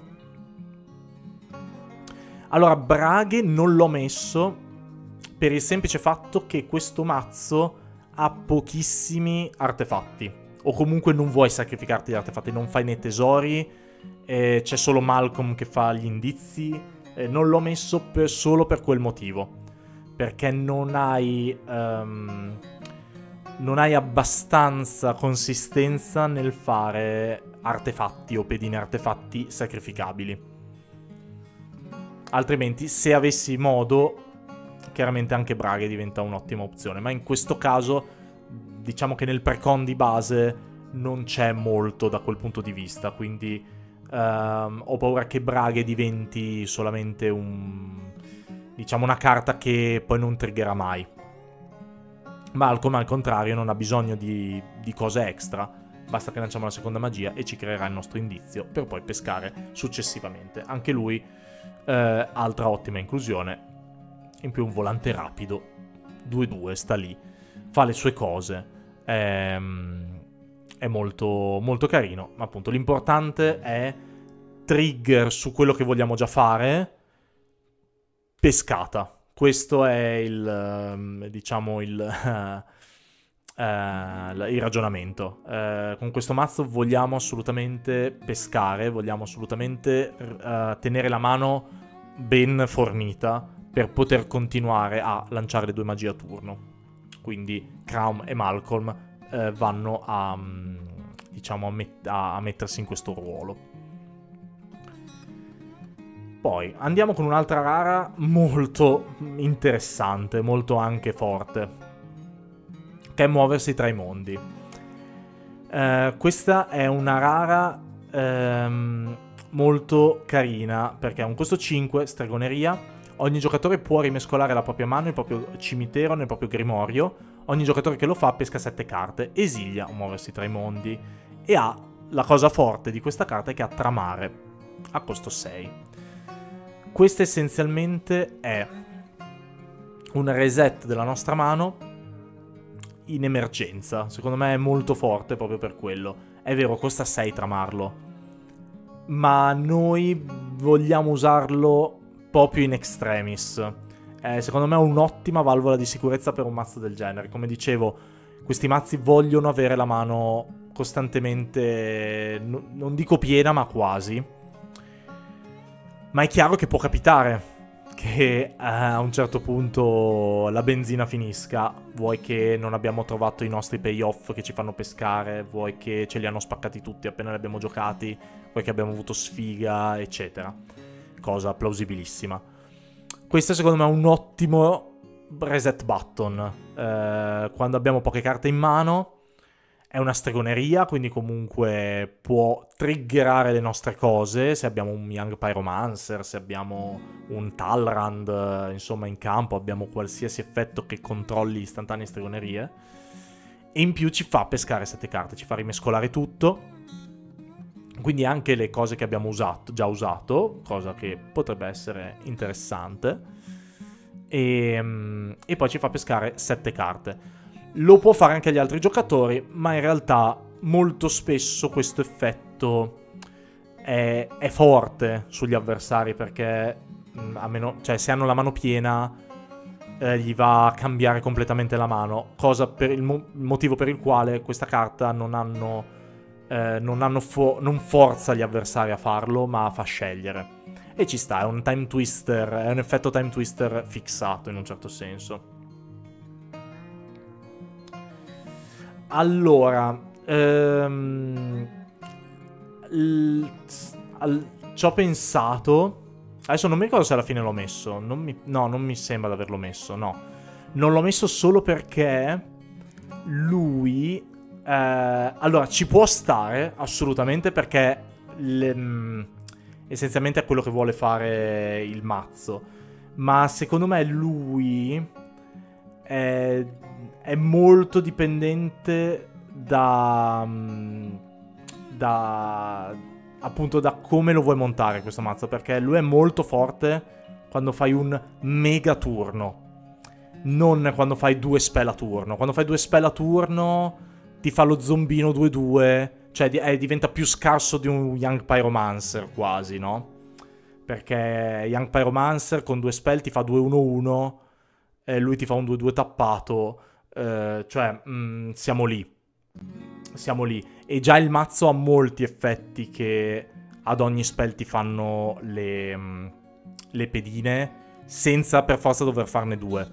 Allora, Braghe non l'ho messo per il semplice fatto che questo mazzo ha pochissimi artefatti, o comunque non vuoi sacrificarti gli artefatti, non fai né tesori, eh, c'è solo Malcolm che fa gli indizi. Eh, non l'ho messo per, solo per quel motivo, perché non hai um, non hai abbastanza consistenza nel fare artefatti o pedine artefatti sacrificabili. Altrimenti, se avessi modo, chiaramente anche Braghe diventa un'ottima opzione, ma in questo caso diciamo che nel precon di base non c'è molto da quel punto di vista, quindi um, ho paura che Braghe diventi solamente un... diciamo una carta che poi non triggerà mai. Malcolm al contrario non ha bisogno di, di cose extra, basta che lanciamo la seconda magia e ci creerà il nostro indizio per poi pescare successivamente. Anche lui eh, altra ottima inclusione, in più un volante rapido, due due, sta lì, fa le sue cose, è, è molto, molto carino, ma appunto l'importante è trigger su quello che vogliamo già fare, pescata. Questo è il, diciamo, il, uh, uh, il ragionamento. Uh, con questo mazzo vogliamo assolutamente pescare, vogliamo assolutamente uh, tenere la mano ben fornita per poter continuare a lanciare le due magie a turno. Quindi Kraum e Malcolm uh, vanno a, um, diciamo, a, met- a mettersi in questo ruolo. Poi andiamo con un'altra rara molto interessante, molto anche forte, che è Muoversi tra i mondi. Eh, questa è una rara ehm, molto carina, perché ha un costo cinque, stregoneria. Ogni giocatore può rimescolare la propria mano, il proprio cimitero nel proprio grimorio. Ogni giocatore che lo fa pesca sette carte, esilia Muoversi tra i mondi. E ha, la cosa forte di questa carta è che ha Tramare, a costo sei. Questa essenzialmente è un reset della nostra mano in emergenza. Secondo me è molto forte proprio per quello. È vero, costa sei tramarlo, ma noi vogliamo usarlo proprio in extremis. Eh, secondo me è un'ottima valvola di sicurezza per un mazzo del genere. Come dicevo, questi mazzi vogliono avere la mano costantemente, no, non dico piena, ma quasi. Ma è chiaro che può capitare che eh, a un certo punto la benzina finisca, vuoi che non abbiamo trovato i nostri payoff che ci fanno pescare, vuoi che ce li hanno spaccati tutti appena li abbiamo giocati, vuoi che abbiamo avuto sfiga, eccetera. Cosa plausibilissima. Questo secondo me è un ottimo reset button. Eh, quando abbiamo poche carte in mano è una stregoneria, quindi comunque può triggerare le nostre cose, se abbiamo un Young Pyromancer, se abbiamo un Talrand, insomma in campo abbiamo qualsiasi effetto che controlli istantanee stregonerie. E in più ci fa pescare sette carte, ci fa rimescolare tutto. Quindi anche le cose che abbiamo usato, già usato, cosa che potrebbe essere interessante. E, e poi ci fa pescare sette carte. Lo può fare anche agli altri giocatori, ma in realtà molto spesso questo effetto è, è forte sugli avversari, perché a meno, cioè, se hanno la mano piena eh, gli va a cambiare completamente la mano, cosa per il, mo- il motivo per il quale questa carta non hanno, eh, non, hanno fo- non forza gli avversari a farlo, ma fa scegliere. E ci sta, è un time twister, è un effetto time twister fissato in un certo senso. Allora, ehm, l- al- ci ho pensato. Adesso non mi ricordo se alla fine l'ho messo. Non mi, no, non mi sembra di averlo messo. No, non l'ho messo solo perché lui. Eh, allora, ci può stare assolutamente, perché le, mh, essenzialmente è quello che vuole fare il mazzo. Ma secondo me lui è. È molto dipendente da, da appunto da come lo vuoi montare questo mazzo, perché lui è molto forte quando fai un mega turno, non quando fai due spell a turno. Quando fai due spell a turno ti fa lo zombino due due, cioè eh, diventa più scarso di un Young Pyromancer quasi, no? Perché Young Pyromancer con due spell ti fa due uno uno e lui ti fa un due due tappato. Uh, cioè mh, siamo lì siamo lì e già il mazzo ha molti effetti che ad ogni spell ti fanno le, mh, le pedine senza per forza dover farne due,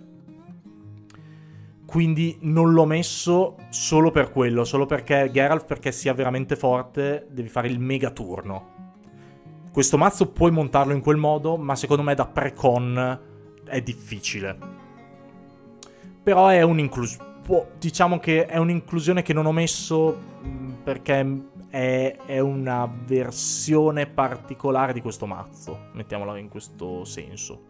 quindi non l'ho messo solo per quello, solo perché Geralt, perché sia veramente forte, devi fare il mega turno. Questo mazzo puoi montarlo in quel modo, ma secondo me da pre-con è difficile. Però è un'inclusione, diciamo che è un'inclusione che non ho messo perché è, è una versione particolare di questo mazzo, mettiamola in questo senso.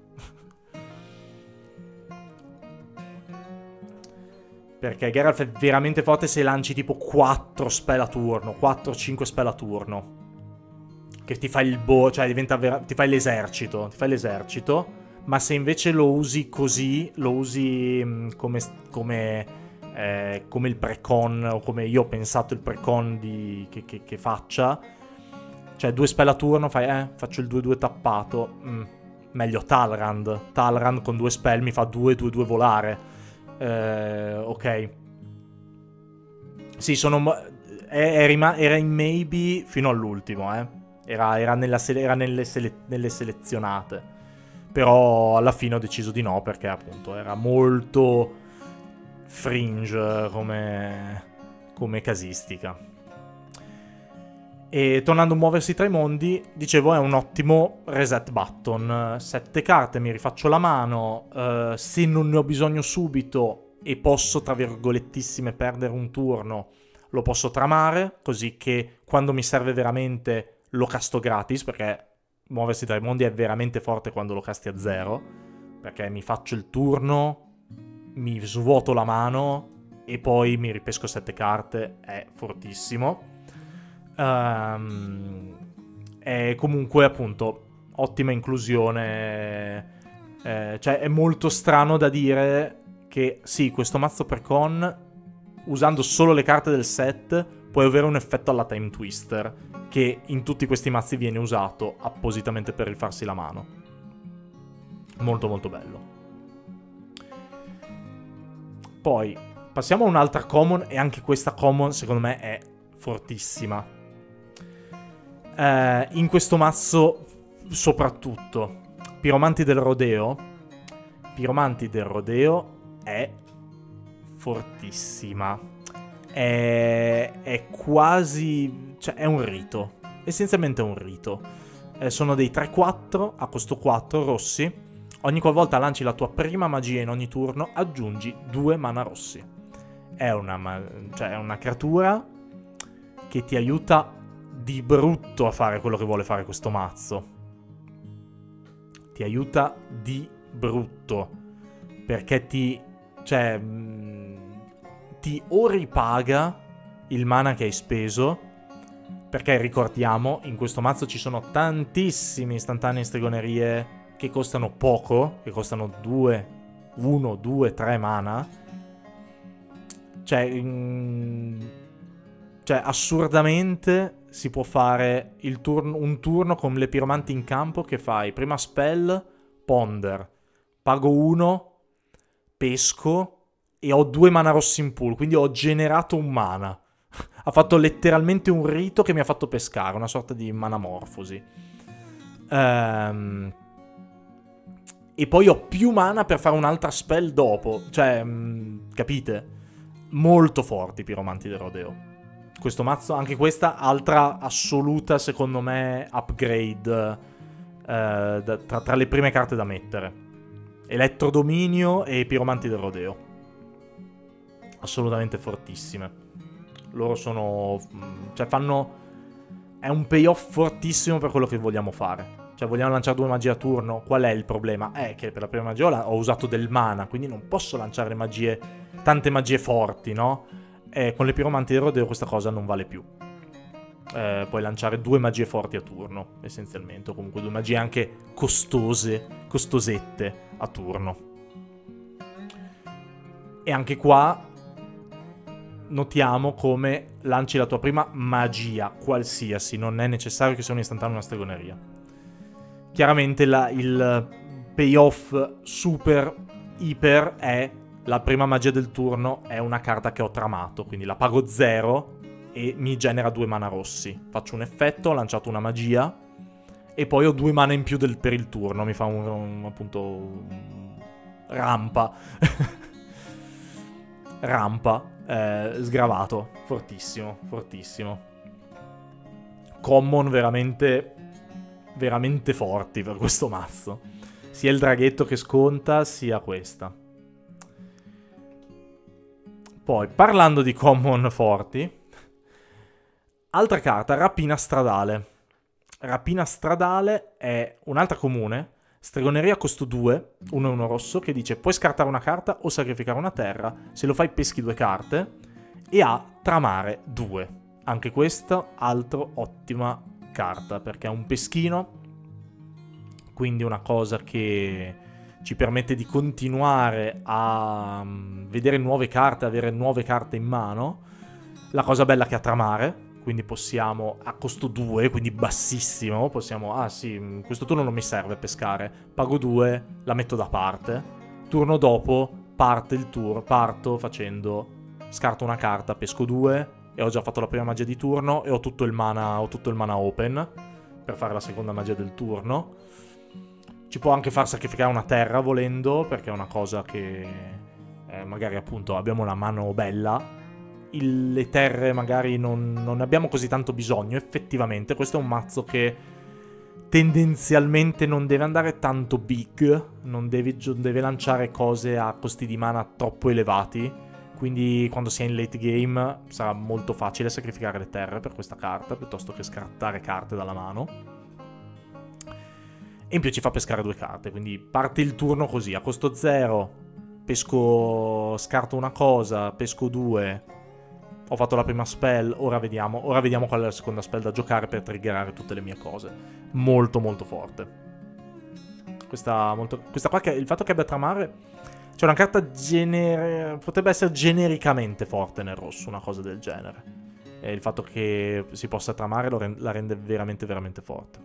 Perché Geralt è veramente forte se lanci tipo quattro spell a turno, quattro cinque spell a turno. Che ti fa il boh, cioè diventa vera- ti fai l'esercito, ti fai l'esercito. Ma se invece lo usi così, lo usi mh, come, come, eh, come il precon, o come io ho pensato il precon di, che, che, che faccia, cioè due spell a turno, fai, eh, faccio il due due tappato, mm, meglio Talrand, Talrand con due spell mi fa due due due volare, eh, ok. Sì, sono, era, era in maybe fino all'ultimo, eh. Era, era, nella sele- era nelle, sele- nelle selezionate. Però alla fine ho deciso di no, perché appunto era molto fringe come, come casistica. E tornando a muoversi tra i mondi, dicevo, è un ottimo reset button. Sette carte, mi rifaccio la mano, uh, se non ne ho bisogno subito e posso, tra virgolettissime, perdere un turno, lo posso tramare, così che quando mi serve veramente lo casto gratis, perché muoversi tra i mondi è veramente forte quando lo casti a zero, perché mi faccio il turno, mi svuoto la mano e poi mi ripesco sette carte, è fortissimo. Um, è comunque appunto ottima inclusione, eh, cioè è molto strano da dire che sì, questo mazzo per con, usando solo le carte del set, puoi avere un effetto alla Time Twister, che in tutti questi mazzi viene usato appositamente per rifarsi la mano. Molto molto bello. Poi passiamo a un'altra common, e anche questa common secondo me è fortissima. Eh, in questo mazzo soprattutto Piromanti del Rodeo. Piromanti del Rodeo è fortissima. È, è quasi, cioè è un rito, essenzialmente è un rito. Eh, sono dei tre quattro a costo quattro rossi. Ogni qualvolta lanci la tua prima magia in ogni turno, aggiungi due mana rossi. è una, cioè è una creatura che ti aiuta di brutto a fare quello che vuole fare questo mazzo. Ti aiuta di brutto, perché ti, cioè, ti o ripaga il mana che hai speso, perché ricordiamo, in questo mazzo ci sono tantissimi istantanei e stregonerie che costano poco, che costano due, uno, due, tre mana. Cioè, mm, cioè assurdamente si può fare il turno, un turno con le piromanti in campo che fai prima spell, ponder, pago uno, pesco e ho due mana rossi in pool, quindi ho generato un mana. Ha fatto letteralmente un rito che mi ha fatto pescare, una sorta di manamorfosi. Ehm... E poi ho più mana per fare un'altra spell dopo. Cioè, mh, capite? Molto forti i piromanti del Rodeo. Questo mazzo, anche questa, altra assoluta, secondo me, upgrade eh, da, tra, tra le prime carte da mettere. Elettrodominio e piromanti del Rodeo. Assolutamente fortissime. Loro sono... cioè fanno... è un payoff fortissimo per quello che vogliamo fare. Cioè vogliamo lanciare due magie a turno. Qual è il problema? È che per la prima magia ho usato del mana, quindi non posso lanciare magie, tante magie forti, no? E con le piromanti del Rodeo questa cosa non vale più. Eh, puoi lanciare due magie forti a turno, essenzialmente, o comunque due magie anche costose, costosette a turno. E anche qua notiamo come lanci la tua prima magia, qualsiasi, non è necessario che sia un istantaneo o una stregoneria. Chiaramente la, il payoff super iper è la prima magia del turno, è una carta che ho tramato, quindi la pago zero e mi genera due mana rossi. Faccio un effetto, ho lanciato una magia e poi ho due mana in più del, per il turno, mi fa un, un appunto un, rampa. Rampa, eh, sgravato, fortissimo, fortissimo. Common veramente... veramente forti per questo mazzo. Sia il draghetto che sconta, sia questa. Poi, parlando di common forti, altra carta, Rapina Stradale. Rapina Stradale è un'altra comune, stregoneria costo due, uno e uno rosso, che dice puoi scartare una carta o sacrificare una terra, se lo fai peschi due carte, e ha tramare due. Anche questa, altro ottima carta, perché è un peschino, quindi una cosa che ci permette di continuare a vedere nuove carte, avere nuove carte in mano. La cosa bella che ha tramare, quindi possiamo, a costo due, quindi bassissimo, possiamo, ah sì, questo turno non mi serve pescare, pago due, la metto da parte, turno dopo parte il tour, parto facendo, scarto una carta, pesco due, e ho già fatto la prima magia di turno e ho tutto il mana, ho tutto il mana open per fare la seconda magia del turno. Ci può anche far sacrificare una terra volendo, perché è una cosa che eh, magari appunto abbiamo una mano bella. Il, le terre magari non, non abbiamo così tanto bisogno, effettivamente. Questo è un mazzo che tendenzialmente non deve andare tanto big, non deve, deve lanciare cose a costi di mana troppo elevati. Quindi quando si è in late game sarà molto facile sacrificare le terre per questa carta, piuttosto che scartare carte dalla mano. E in più ci fa pescare due carte, quindi parte il turno così, a costo zero, pesco, scarto una cosa, pesco due, ho fatto la prima spell, ora vediamo, ora vediamo qual è la seconda spell da giocare per triggerare tutte le mie cose. Molto molto forte. Questa, molto, questa qua, che il fatto che abbia tramare... C'è una carta genere... potrebbe essere genericamente forte nel rosso, una cosa del genere. E il fatto che si possa tramare lo rend- la rende veramente, veramente forte.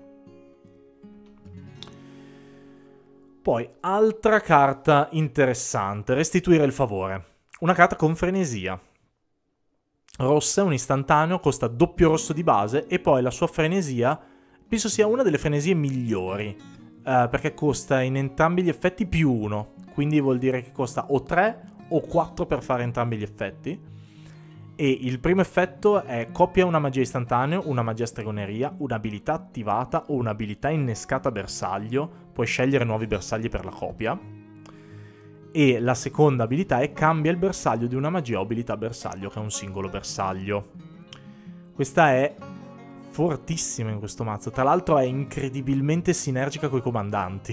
Poi, altra carta interessante. Restituire il favore. Una carta con frenesia. Rossa, un istantaneo, costa doppio rosso di base e poi la sua frenesia penso sia una delle frenesie migliori. Uh, perché costa in entrambi gli effetti più uno. Quindi vuol dire che costa o tre o quattro per fare entrambi gli effetti. E il primo effetto è copia una magia istantaneo, una magia stregoneria, un'abilità attivata o un'abilità innescata bersaglio. Puoi scegliere nuovi bersagli per la copia. E la seconda abilità è cambia il bersaglio di una magia o abilità bersaglio, che è un singolo bersaglio. Questa è fortissima in questo mazzo. Tra l'altro è incredibilmente sinergica coi comandanti.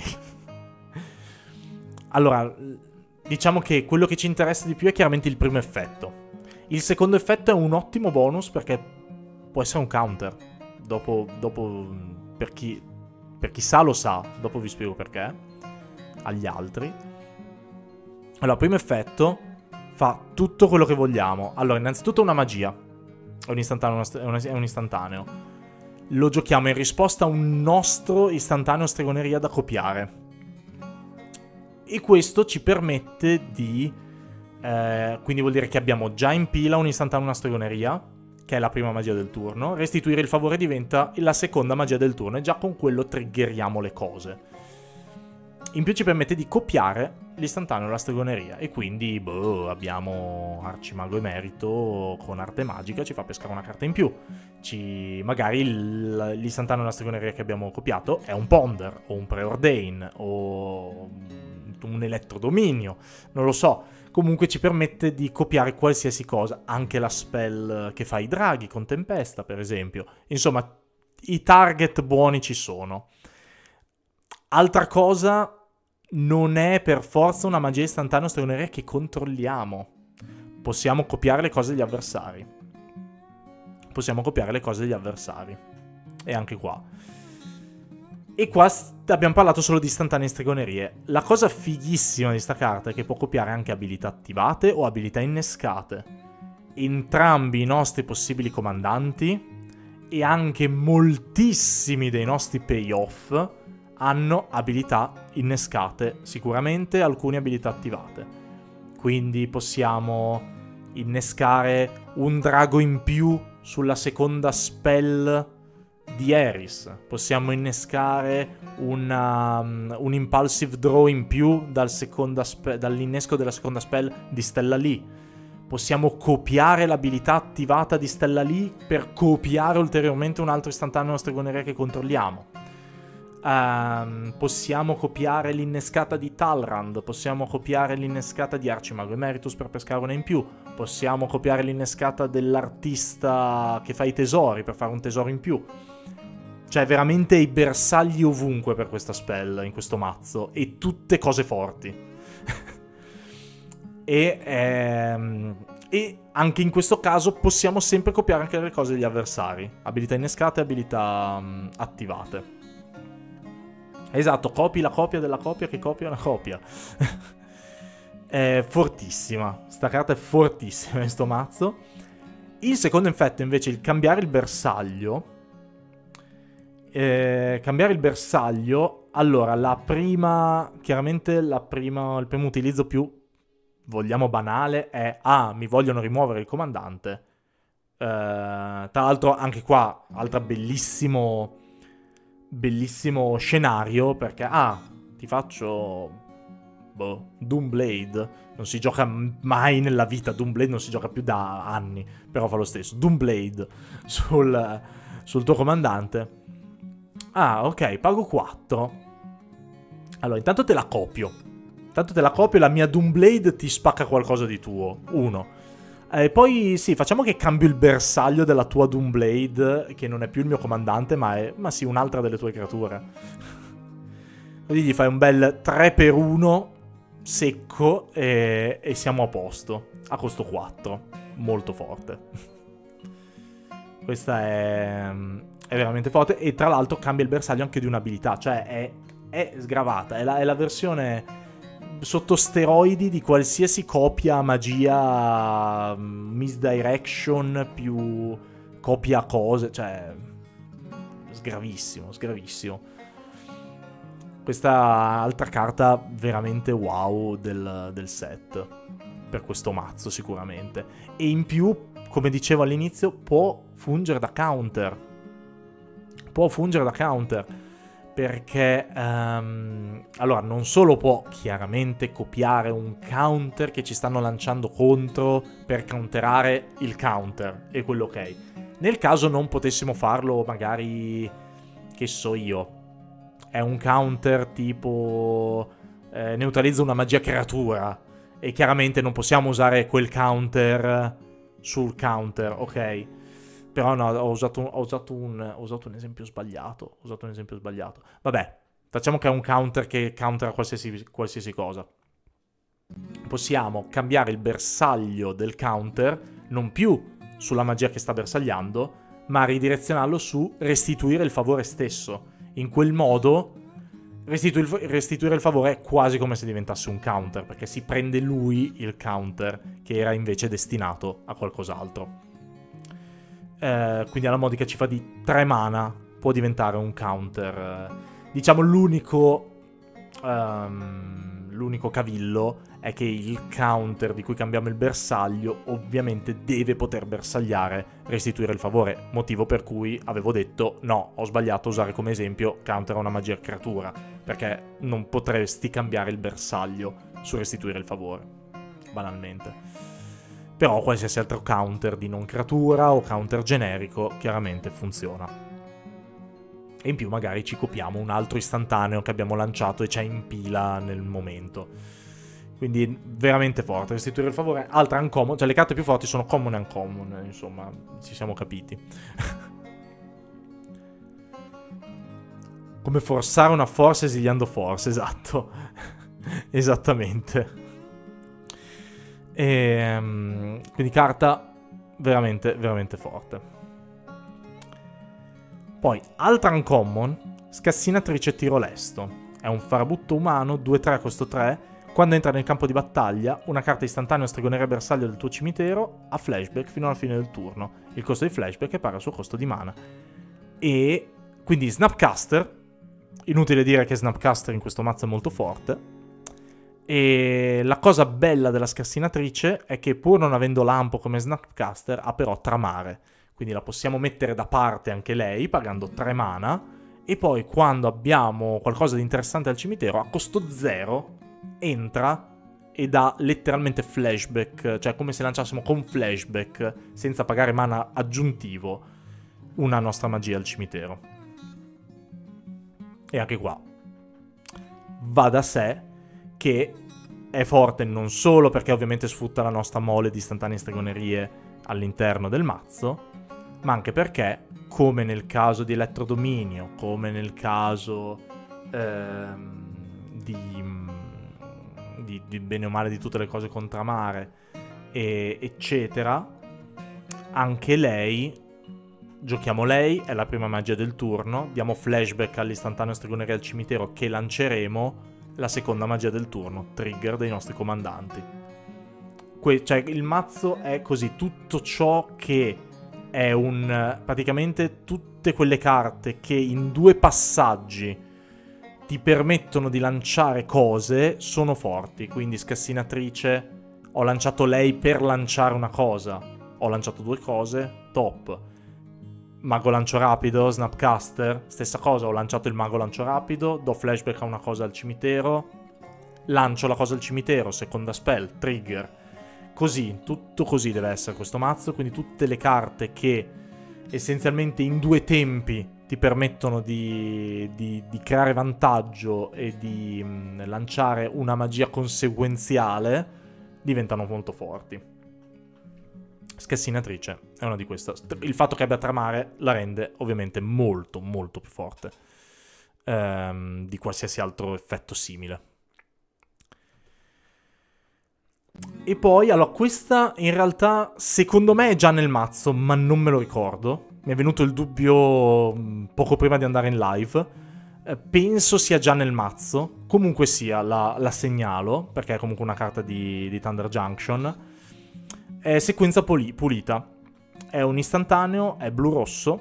Allora, diciamo che quello che ci interessa di più è chiaramente il primo effetto. Il secondo effetto è un ottimo bonus perché può essere un counter. Dopo, dopo per chi, per chi sa lo sa, dopo vi spiego perché, agli altri. Allora, primo effetto fa tutto quello che vogliamo. Allora, innanzitutto una magia. È un istantaneo. È un istantaneo. Lo giochiamo in risposta a un nostro istantaneo stregoneria da copiare. E questo ci permette di... Eh, quindi vuol dire che abbiamo già in pila un istantaneo una stregoneria, che è la prima magia del turno. Restituire il favore diventa la seconda magia del turno e già con quello triggeriamo le cose. In più ci permette di copiare l'istantaneo alla stregoneria e quindi boh, abbiamo Arcimago Emerito con arte magica, ci fa pescare una carta in più. Ci... Magari l'istantaneo alla stregoneria che abbiamo copiato è un Ponder o un Preordain o un Elettrodominio, non lo so. Comunque ci permette di copiare qualsiasi cosa, anche la spell che fa i draghi con Tempesta, per esempio. Insomma, i target buoni ci sono. Altra cosa, non è per forza una magia istantanea o stregoneria che controlliamo. Possiamo copiare le cose degli avversari. Possiamo copiare le cose degli avversari. E anche qua. E qua abbiamo parlato solo di istantanee stregonerie. La cosa fighissima di sta carta è che può copiare anche abilità attivate o abilità innescate. Entrambi i nostri possibili comandanti e anche moltissimi dei nostri payoff hanno abilità innescate, sicuramente alcune abilità attivate. Quindi possiamo innescare un drago in più sulla seconda spell di Eris. Possiamo innescare una, um, un impulsive draw in più dal spe- dall'innesco della seconda spell di Stella Lee. Possiamo copiare l'abilità attivata di Stella Lee per copiare ulteriormente un altro istantaneo stregoneria che controlliamo. Um, possiamo copiare l'innescata di Talrand, possiamo copiare l'innescata di Arcimago Emeritus per pescare una in più, possiamo copiare l'innescata dell'artista che fa i tesori per fare un tesoro in più. Cioè veramente i bersagli ovunque per questa spell in questo mazzo, e tutte cose forti. e, ehm, e anche in questo caso possiamo sempre copiare anche le cose degli avversari, abilità innescate e abilità um, attivate. Esatto, copi la copia della copia che copia una copia. È fortissima. Sta carta è fortissima in sto mazzo. Il secondo effetto invece, il cambiare il bersaglio. Eh, cambiare il bersaglio. Allora, la prima... Chiaramente la prima, il primo utilizzo più, vogliamo, banale è... Ah, mi vogliono rimuovere il comandante. Eh, tra l'altro anche qua, altra bellissimo... bellissimo scenario, perché ah, ti faccio boh, Doomblade, non si gioca mai nella vita, Doomblade non si gioca più da anni, però fa lo stesso, Doomblade sul, sul tuo comandante. Ah, ok, pago quattro. Allora, intanto te la copio. Intanto te la copio, la mia Doomblade ti spacca qualcosa di tuo. Uno. E poi sì, facciamo che cambio il bersaglio della tua Doomblade, che non è più il mio comandante, ma è, ma sì, un'altra delle tue creature. Quindi gli fai un bel tre per uno secco e, e siamo a posto. A costo quattro. Molto forte. Questa è, è veramente forte. E tra l'altro cambia il bersaglio anche di un'abilità. Cioè è, è sgravata. È la, è la versione... sotto steroidi di qualsiasi copia magia misdirection più copia cose, cioè sgravissimo, sgravissimo. Questa altra carta veramente wow del, del set per questo mazzo sicuramente, e in più, come dicevo all'inizio, può fungere da counter può fungere da counter perché um, allora non solo può chiaramente copiare un counter che ci stanno lanciando contro per counterare il counter, e quello ok. Nel caso non potessimo farlo, magari, che so io, è un counter tipo eh, neutralizza una magia creatura e chiaramente non possiamo usare quel counter sul counter, ok? Però no, ho usato, ho usato, un, ho usato un esempio sbagliato, ho usato un esempio sbagliato. Vabbè, facciamo che è un counter che countera qualsiasi, qualsiasi cosa. Possiamo cambiare il bersaglio del counter, non più sulla magia che sta bersagliando, ma ridirezionarlo su restituire il favore stesso. In quel modo restituire, restituire il favore è quasi come se diventasse un counter, perché si prende lui il counter che era invece destinato a qualcos'altro. Eh, quindi alla modica cifra di tre mana può diventare un counter. Diciamo l'unico um, l'unico cavillo è che il counter di cui cambiamo il bersaglio ovviamente deve poter bersagliare restituire il favore, motivo per cui avevo detto no, ho sbagliato a usare come esempio counter a una magia creatura, perché non potresti cambiare il bersaglio su restituire il favore, banalmente. Però qualsiasi altro counter di non creatura o counter generico chiaramente funziona. E in più magari ci copiamo un altro istantaneo che abbiamo lanciato e c'è in pila nel momento. Quindi veramente forte. Restituire il favore, altra uncommon, cioè le carte più forti sono common e uncommon, insomma, ci siamo capiti. Come forzare una force esiliando force, esatto. Esattamente. E, um, quindi carta veramente, veramente forte. Poi, altra uncommon, Scassinatrice Tiro Lesto. È un farabutto umano, due tre a costo tre. Quando entra nel campo di battaglia, una carta istantanea o stregoneria bersaglio del tuo cimitero ha flashback fino alla fine del turno. Il costo di flashback è pari al suo costo di mana. E quindi Snapcaster, inutile dire che Snapcaster in questo mazzo è molto forte. E la cosa bella della Scassinatrice è che pur non avendo lampo come Snapcaster ha però Tramare. Quindi la possiamo mettere da parte anche lei pagando tre mana. E poi quando abbiamo qualcosa di interessante al cimitero a costo zero entra e dà letteralmente flashback, cioè come se lanciassimo con flashback senza pagare mana aggiuntivo una nostra magia al cimitero. E anche qua va da sé che è forte non solo perché ovviamente sfrutta la nostra mole di istantanee stregonerie all'interno del mazzo, ma anche perché, come nel caso di Elettrodominio, come nel caso ehm, di, di, di bene o male di tutte le cose con Tramare, e, eccetera, anche lei, giochiamo lei, è la prima magia del turno, diamo flashback all'istantaneo stregoneria al cimitero che lanceremo, la seconda magia del turno, trigger dei nostri comandanti. Que- cioè il mazzo è così, tutto ciò che è un... praticamente tutte quelle carte che in due passaggi ti permettono di lanciare cose sono forti. Quindi Scassinatrice, ho lanciato lei per lanciare una cosa, ho lanciato due cose, top. Mago lancio rapido, Snapcaster, stessa cosa, ho lanciato il mago lancio rapido, do flashback a una cosa al cimitero, lancio la cosa al cimitero, seconda spell, trigger. Così, tutto così deve essere questo mazzo, quindi tutte le carte che essenzialmente in due tempi ti permettono di, di, di creare vantaggio e di mh, lanciare una magia conseguenziale diventano molto forti. Scassinatrice è una di queste. Il fatto che abbia Tramare la rende ovviamente molto molto più forte ehm, di qualsiasi altro effetto simile. E poi, allora, questa in realtà secondo me è già nel mazzo, ma non me lo ricordo. Mi è venuto il dubbio poco prima di andare in live. Eh, penso sia già nel mazzo. Comunque sia, la, la segnalo, perché è comunque una carta di, di Thunder Junction. È sequenza puli- pulita. È un istantaneo, è blu-rosso.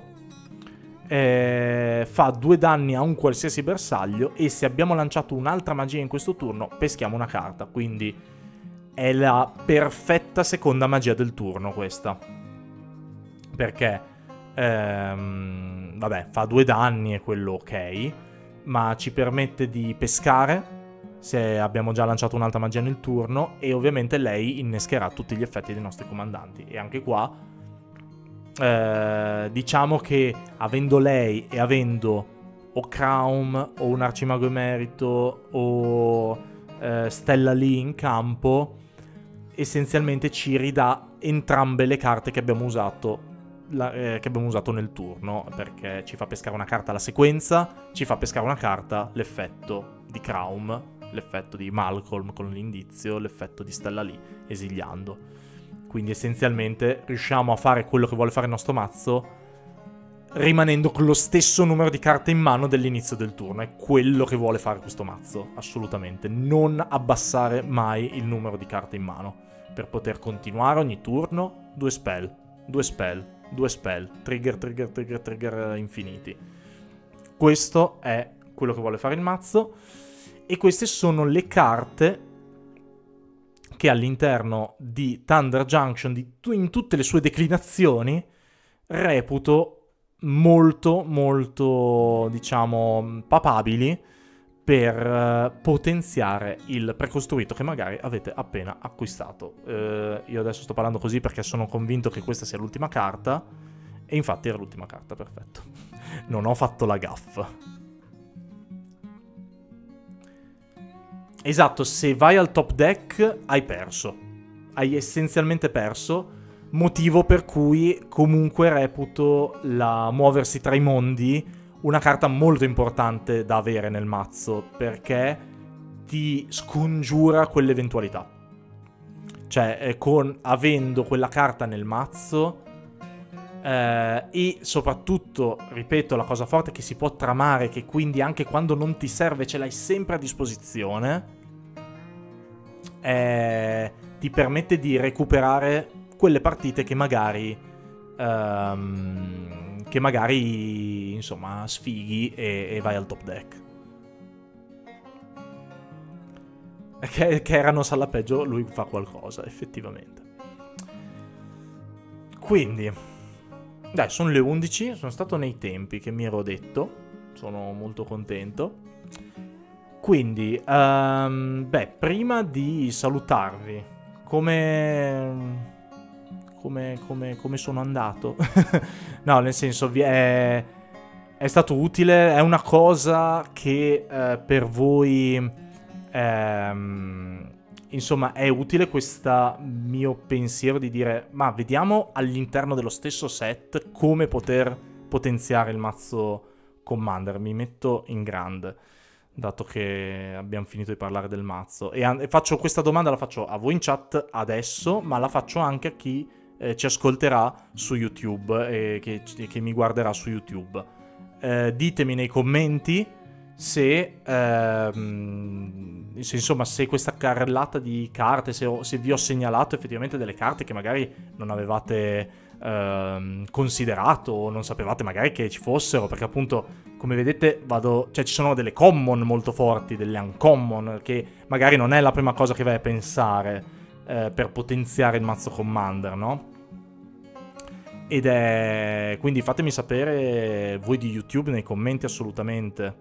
Eh, fa due danni a un qualsiasi bersaglio. E se abbiamo lanciato un'altra magia in questo turno, peschiamo una carta. Quindi è la perfetta seconda magia del turno questa. Perché, ehm, vabbè, fa due danni e quello ok. Ma ci permette di pescare se abbiamo già lanciato un'altra magia nel turno, e ovviamente lei innescherà tutti gli effetti dei nostri comandanti. E anche qua eh, diciamo che avendo lei e avendo o Kraum o un Arcimago Emerito o eh, Stella lì in campo essenzialmente ci ridà entrambe le carte che abbiamo usato la, eh, che abbiamo usato nel turno, perché ci fa pescare una carta alla sequenza, ci fa pescare una carta l'effetto di Kraum, l'effetto di Malcolm con l'indizio, l'effetto di Stella lì esiliando. Quindi essenzialmente riusciamo a fare quello che vuole fare il nostro mazzo rimanendo con lo stesso numero di carte in mano dell'inizio del turno. È quello che vuole fare questo mazzo, assolutamente. Non abbassare mai il numero di carte in mano per poter continuare ogni turno. Due spell, due spell, due spell, trigger, trigger, trigger, trigger infiniti. Questo è quello che vuole fare il mazzo. E queste sono le carte che all'interno di Thunder Junction, di, in tutte le sue declinazioni, reputo molto, molto, diciamo, papabili per uh, potenziare il precostruito che magari avete appena acquistato. Uh, io adesso sto parlando così perché sono convinto che questa sia l'ultima carta, e infatti era l'ultima carta, perfetto. Non ho fatto la gaffa. Esatto, se vai al top deck hai perso. Hai essenzialmente perso, motivo per cui comunque reputo la muoversi tra i mondi una carta molto importante da avere nel mazzo, perché ti scongiura quell'eventualità. Cioè, con, avendo quella carta nel mazzo, eh, e soprattutto, ripeto, la cosa forte è che si può tramare, che quindi anche quando non ti serve ce l'hai sempre a disposizione, eh, ti permette di recuperare quelle partite che magari um, che magari insomma sfighi e, e vai al top deck, che, che erano alla peggio lui fa qualcosa effettivamente. Quindi dai, sono le undici, sono stato nei tempi che mi ero detto, sono molto contento. Quindi um, beh, prima di salutarvi, come Come, come, come sono andato? No, nel senso, vi è, è stato utile, è una cosa che eh, per voi, ehm, insomma, è utile questo mio pensiero di dire, ma vediamo all'interno dello stesso set come poter potenziare il mazzo Commander. Mi metto in grande, dato che abbiamo finito di parlare del mazzo. E, an- e faccio questa domanda, la faccio a voi in chat adesso, ma la faccio anche a chi Eh, ci ascolterà su YouTube e che, che mi guarderà su YouTube. Eh, ditemi nei commenti se, ehm, se insomma se questa carrellata di carte, se, ho, se vi ho segnalato effettivamente delle carte che magari non avevate ehm, considerato o non sapevate magari che ci fossero, perché appunto come vedete vado, cioè ci sono delle common molto forti, delle uncommon, che magari non è la prima cosa che vai a pensare eh, per potenziare il mazzo Commander, no? Ed è... quindi fatemi sapere voi di YouTube nei commenti, assolutamente.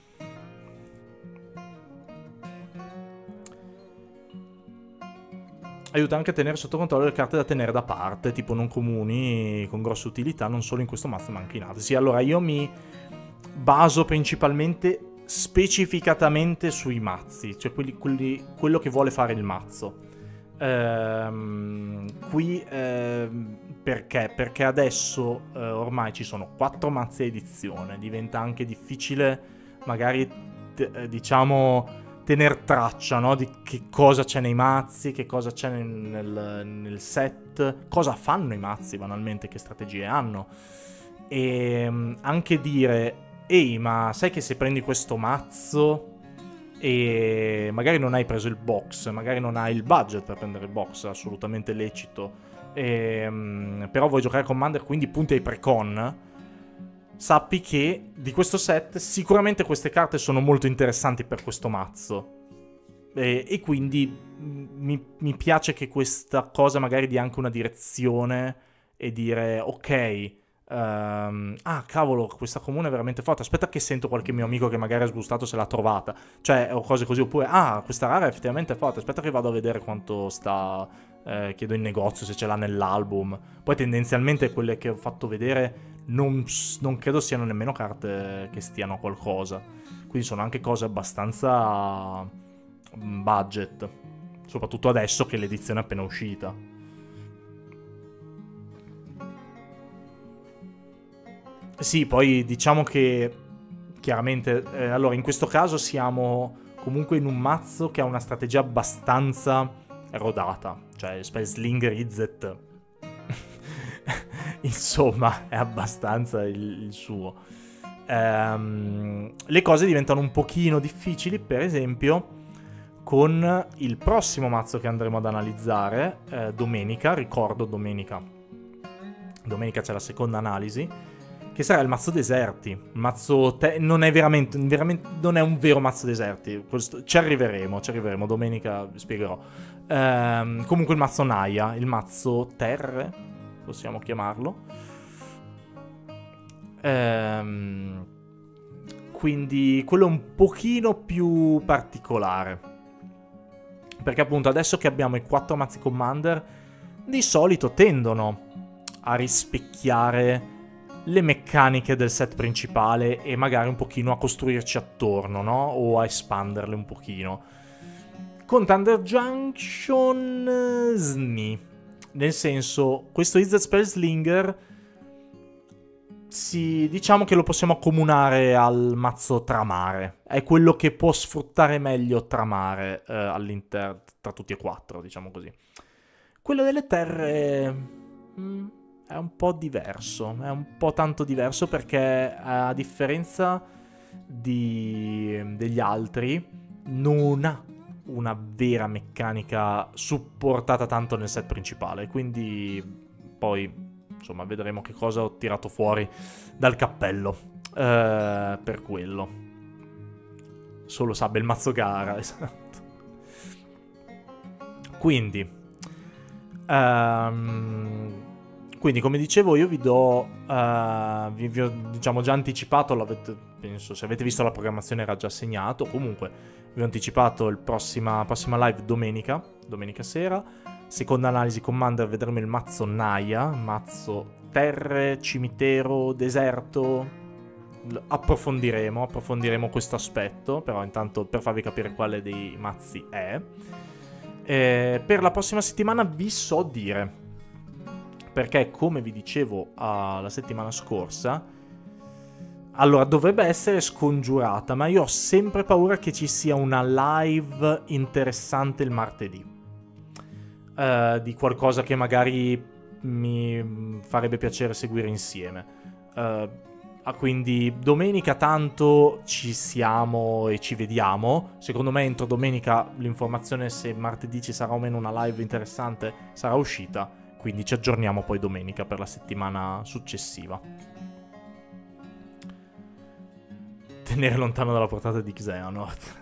Aiuta anche a tenere sotto controllo le carte da tenere da parte, tipo non comuni, con grosse utilità, non solo in questo mazzo ma anche in altri. Sì, allora io mi baso principalmente, specificatamente sui mazzi, cioè quelli, quelli, quello che vuole fare il mazzo. Ehm, qui ehm, perché? Perché adesso eh, ormai ci sono quattro mazzi a edizione, diventa anche difficile magari t- eh, diciamo tener traccia, no? Di che cosa c'è nei mazzi, che cosa c'è nel, nel, nel set, cosa fanno i mazzi banalmente, che strategie hanno, e um, anche dire ehi, ma sai che se prendi questo mazzo e magari non hai preso il box, magari non hai il budget per prendere il box, assolutamente lecito, e, um, però vuoi giocare Commander, quindi punti ai precon, sappi che di questo set sicuramente queste carte sono molto interessanti per questo mazzo, e, e quindi mi, mi piace che questa cosa magari dia anche una direzione e dire ok, Um, ah cavolo, questa comune è veramente forte, aspetta che sento qualche mio amico che magari ha sgustato se l'ha trovata, cioè, o cose così, oppure ah, questa rara è effettivamente forte, aspetta che vado a vedere quanto sta, eh, chiedo in negozio se ce l'ha nell'album. Poi tendenzialmente quelle che ho fatto vedere non, non credo siano nemmeno carte che stiano a qualcosa, quindi sono anche cose abbastanza budget, soprattutto adesso che l'edizione è appena uscita. Sì, poi diciamo che chiaramente, eh, allora in questo caso siamo comunque in un mazzo che ha una strategia abbastanza rodata, cioè Spellslinger Izzet insomma è abbastanza il, il suo. Ehm, le cose diventano un pochino difficili, per esempio con il prossimo mazzo che andremo ad analizzare, eh, domenica, ricordo domenica, domenica c'è la seconda analisi, che sarà il mazzo deserti. Il mazzo te- non è veramente, veramente non è un vero mazzo deserti. Questo, ci arriveremo, ci arriveremo. Domenica vi spiegherò. Ehm, comunque il mazzo Naya, il mazzo terre, possiamo chiamarlo. Ehm, quindi quello è un pochino più particolare. Perché appunto adesso che abbiamo i quattro mazzi Commander, di solito tendono a rispecchiare le meccaniche del set principale e magari un pochino a costruirci attorno, no? O a espanderle un pochino. Con Thunder Junction sni. Nel senso, questo Izzet Spellslinger si, diciamo che lo possiamo accomunare al mazzo Tramare. È quello che può sfruttare meglio Tramare eh, all'interno tra tutti e quattro, diciamo così. Quello delle terre mh, è un po' diverso, è un po' tanto diverso perché a differenza di, degli altri non ha una vera meccanica supportata tanto nel set principale, quindi poi insomma vedremo che cosa ho tirato fuori dal cappello eh, per quello. Solo sa bel mazzo gara, esatto. Quindi um, quindi come dicevo io vi do uh, vi, vi ho diciamo già anticipato, l'avete, penso se avete visto la programmazione era già segnato, comunque vi ho anticipato il prossima, prossima live domenica domenica sera, seconda analisi Commander, vedremo il mazzo Naya, mazzo terre, cimitero, deserto. Approfondiremo approfondiremo questo aspetto, però intanto per farvi capire quale dei mazzi è. Eh, per la prossima settimana vi so dire, perché come vi dicevo uh, la settimana scorsa, allora dovrebbe essere scongiurata, ma io ho sempre paura che ci sia una live interessante il martedì, uh, di qualcosa che magari mi farebbe piacere seguire insieme. Uh, Ah, quindi domenica tanto ci siamo e ci vediamo. Secondo me entro domenica l'informazione se martedì ci sarà o meno una live interessante sarà uscita. Quindi ci aggiorniamo poi domenica per la settimana successiva. Tenere lontano dalla portata di Xehanort.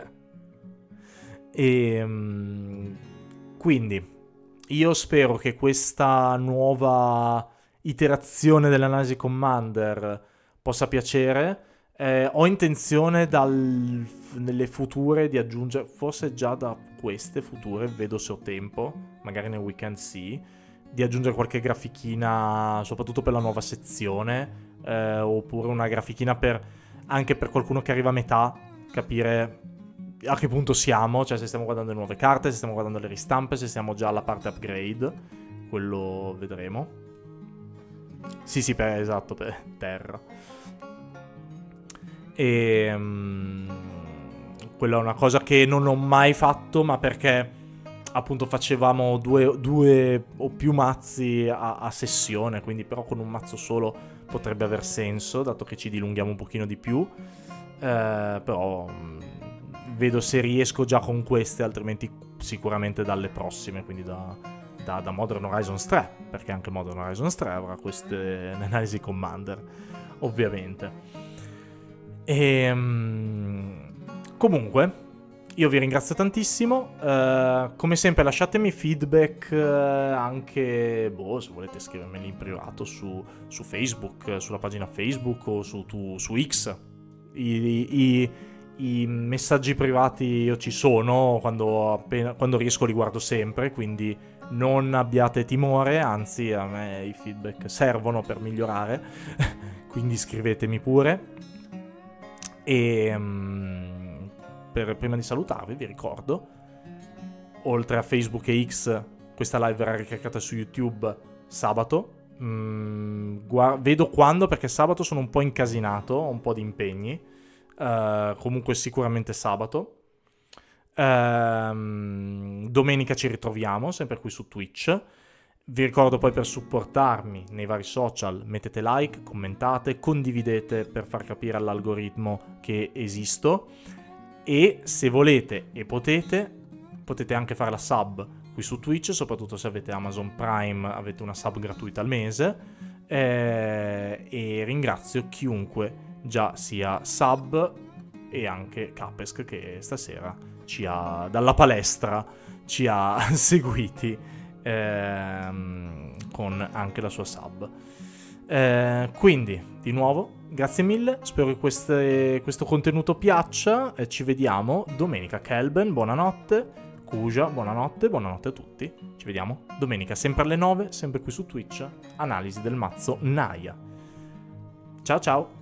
E quindi io spero che questa nuova iterazione dell'analisi Commander possa piacere. Eh, ho intenzione dal, nelle future di aggiungere, forse già da queste future, vedo se ho tempo, magari nel weekend sì, di aggiungere qualche grafichina, soprattutto per la nuova sezione, eh, oppure una grafichina per, anche per qualcuno che arriva a metà, capire a che punto siamo, cioè se stiamo guardando le nuove carte, se stiamo guardando le ristampe, se siamo già alla parte upgrade, quello vedremo. Sì, sì, per, esatto, per terra. E um, quella è una cosa che non ho mai fatto, ma perché appunto facevamo due, due o più mazzi a, a sessione, quindi però con un mazzo solo potrebbe aver senso, dato che ci dilunghiamo un pochino di più. Eh, però um, vedo se riesco già con queste, altrimenti sicuramente dalle prossime, quindi da... Da, da Modern Horizons tre, perché anche Modern Horizons tre avrà queste analisi Commander, ovviamente. E um, comunque io vi ringrazio tantissimo, uh, come sempre lasciatemi feedback, uh, anche boh, se volete scrivermeli in privato su, su Facebook, sulla pagina Facebook o su, tu, su X. I, i, I messaggi privati io ci sono, quando, appena, quando riesco li guardo sempre, quindi non abbiate timore, anzi a me i feedback servono per migliorare, quindi scrivetemi pure. E um, per, prima di salutarvi, vi ricordo, oltre a Facebook e X, questa live verrà ricaricata su YouTube sabato. Mm, guarda, vedo quando, perché sabato sono un po' incasinato, ho un po' di impegni. Uh, comunque sicuramente sabato. Uh, domenica ci ritroviamo, sempre qui su Twitch. Vi ricordo poi, per supportarmi nei vari social, mettete like, commentate, condividete per far capire all'algoritmo che esisto. E se volete e potete, potete anche fare la sub qui su Twitch, soprattutto se avete Amazon Prime, avete una sub gratuita al mese. Eh, e ringrazio chiunque già sia sub e anche Capesk, che stasera ci ha, dalla palestra, ci ha seguiti ehm, con anche la sua sub. Eh, quindi, di nuovo, grazie mille, spero che queste, questo contenuto piaccia, e ci vediamo domenica. Kelben, buonanotte. Kuja, buonanotte, buonanotte a tutti. Ci vediamo domenica, sempre alle nove, sempre qui su Twitch. Analisi del mazzo Naya. Ciao ciao.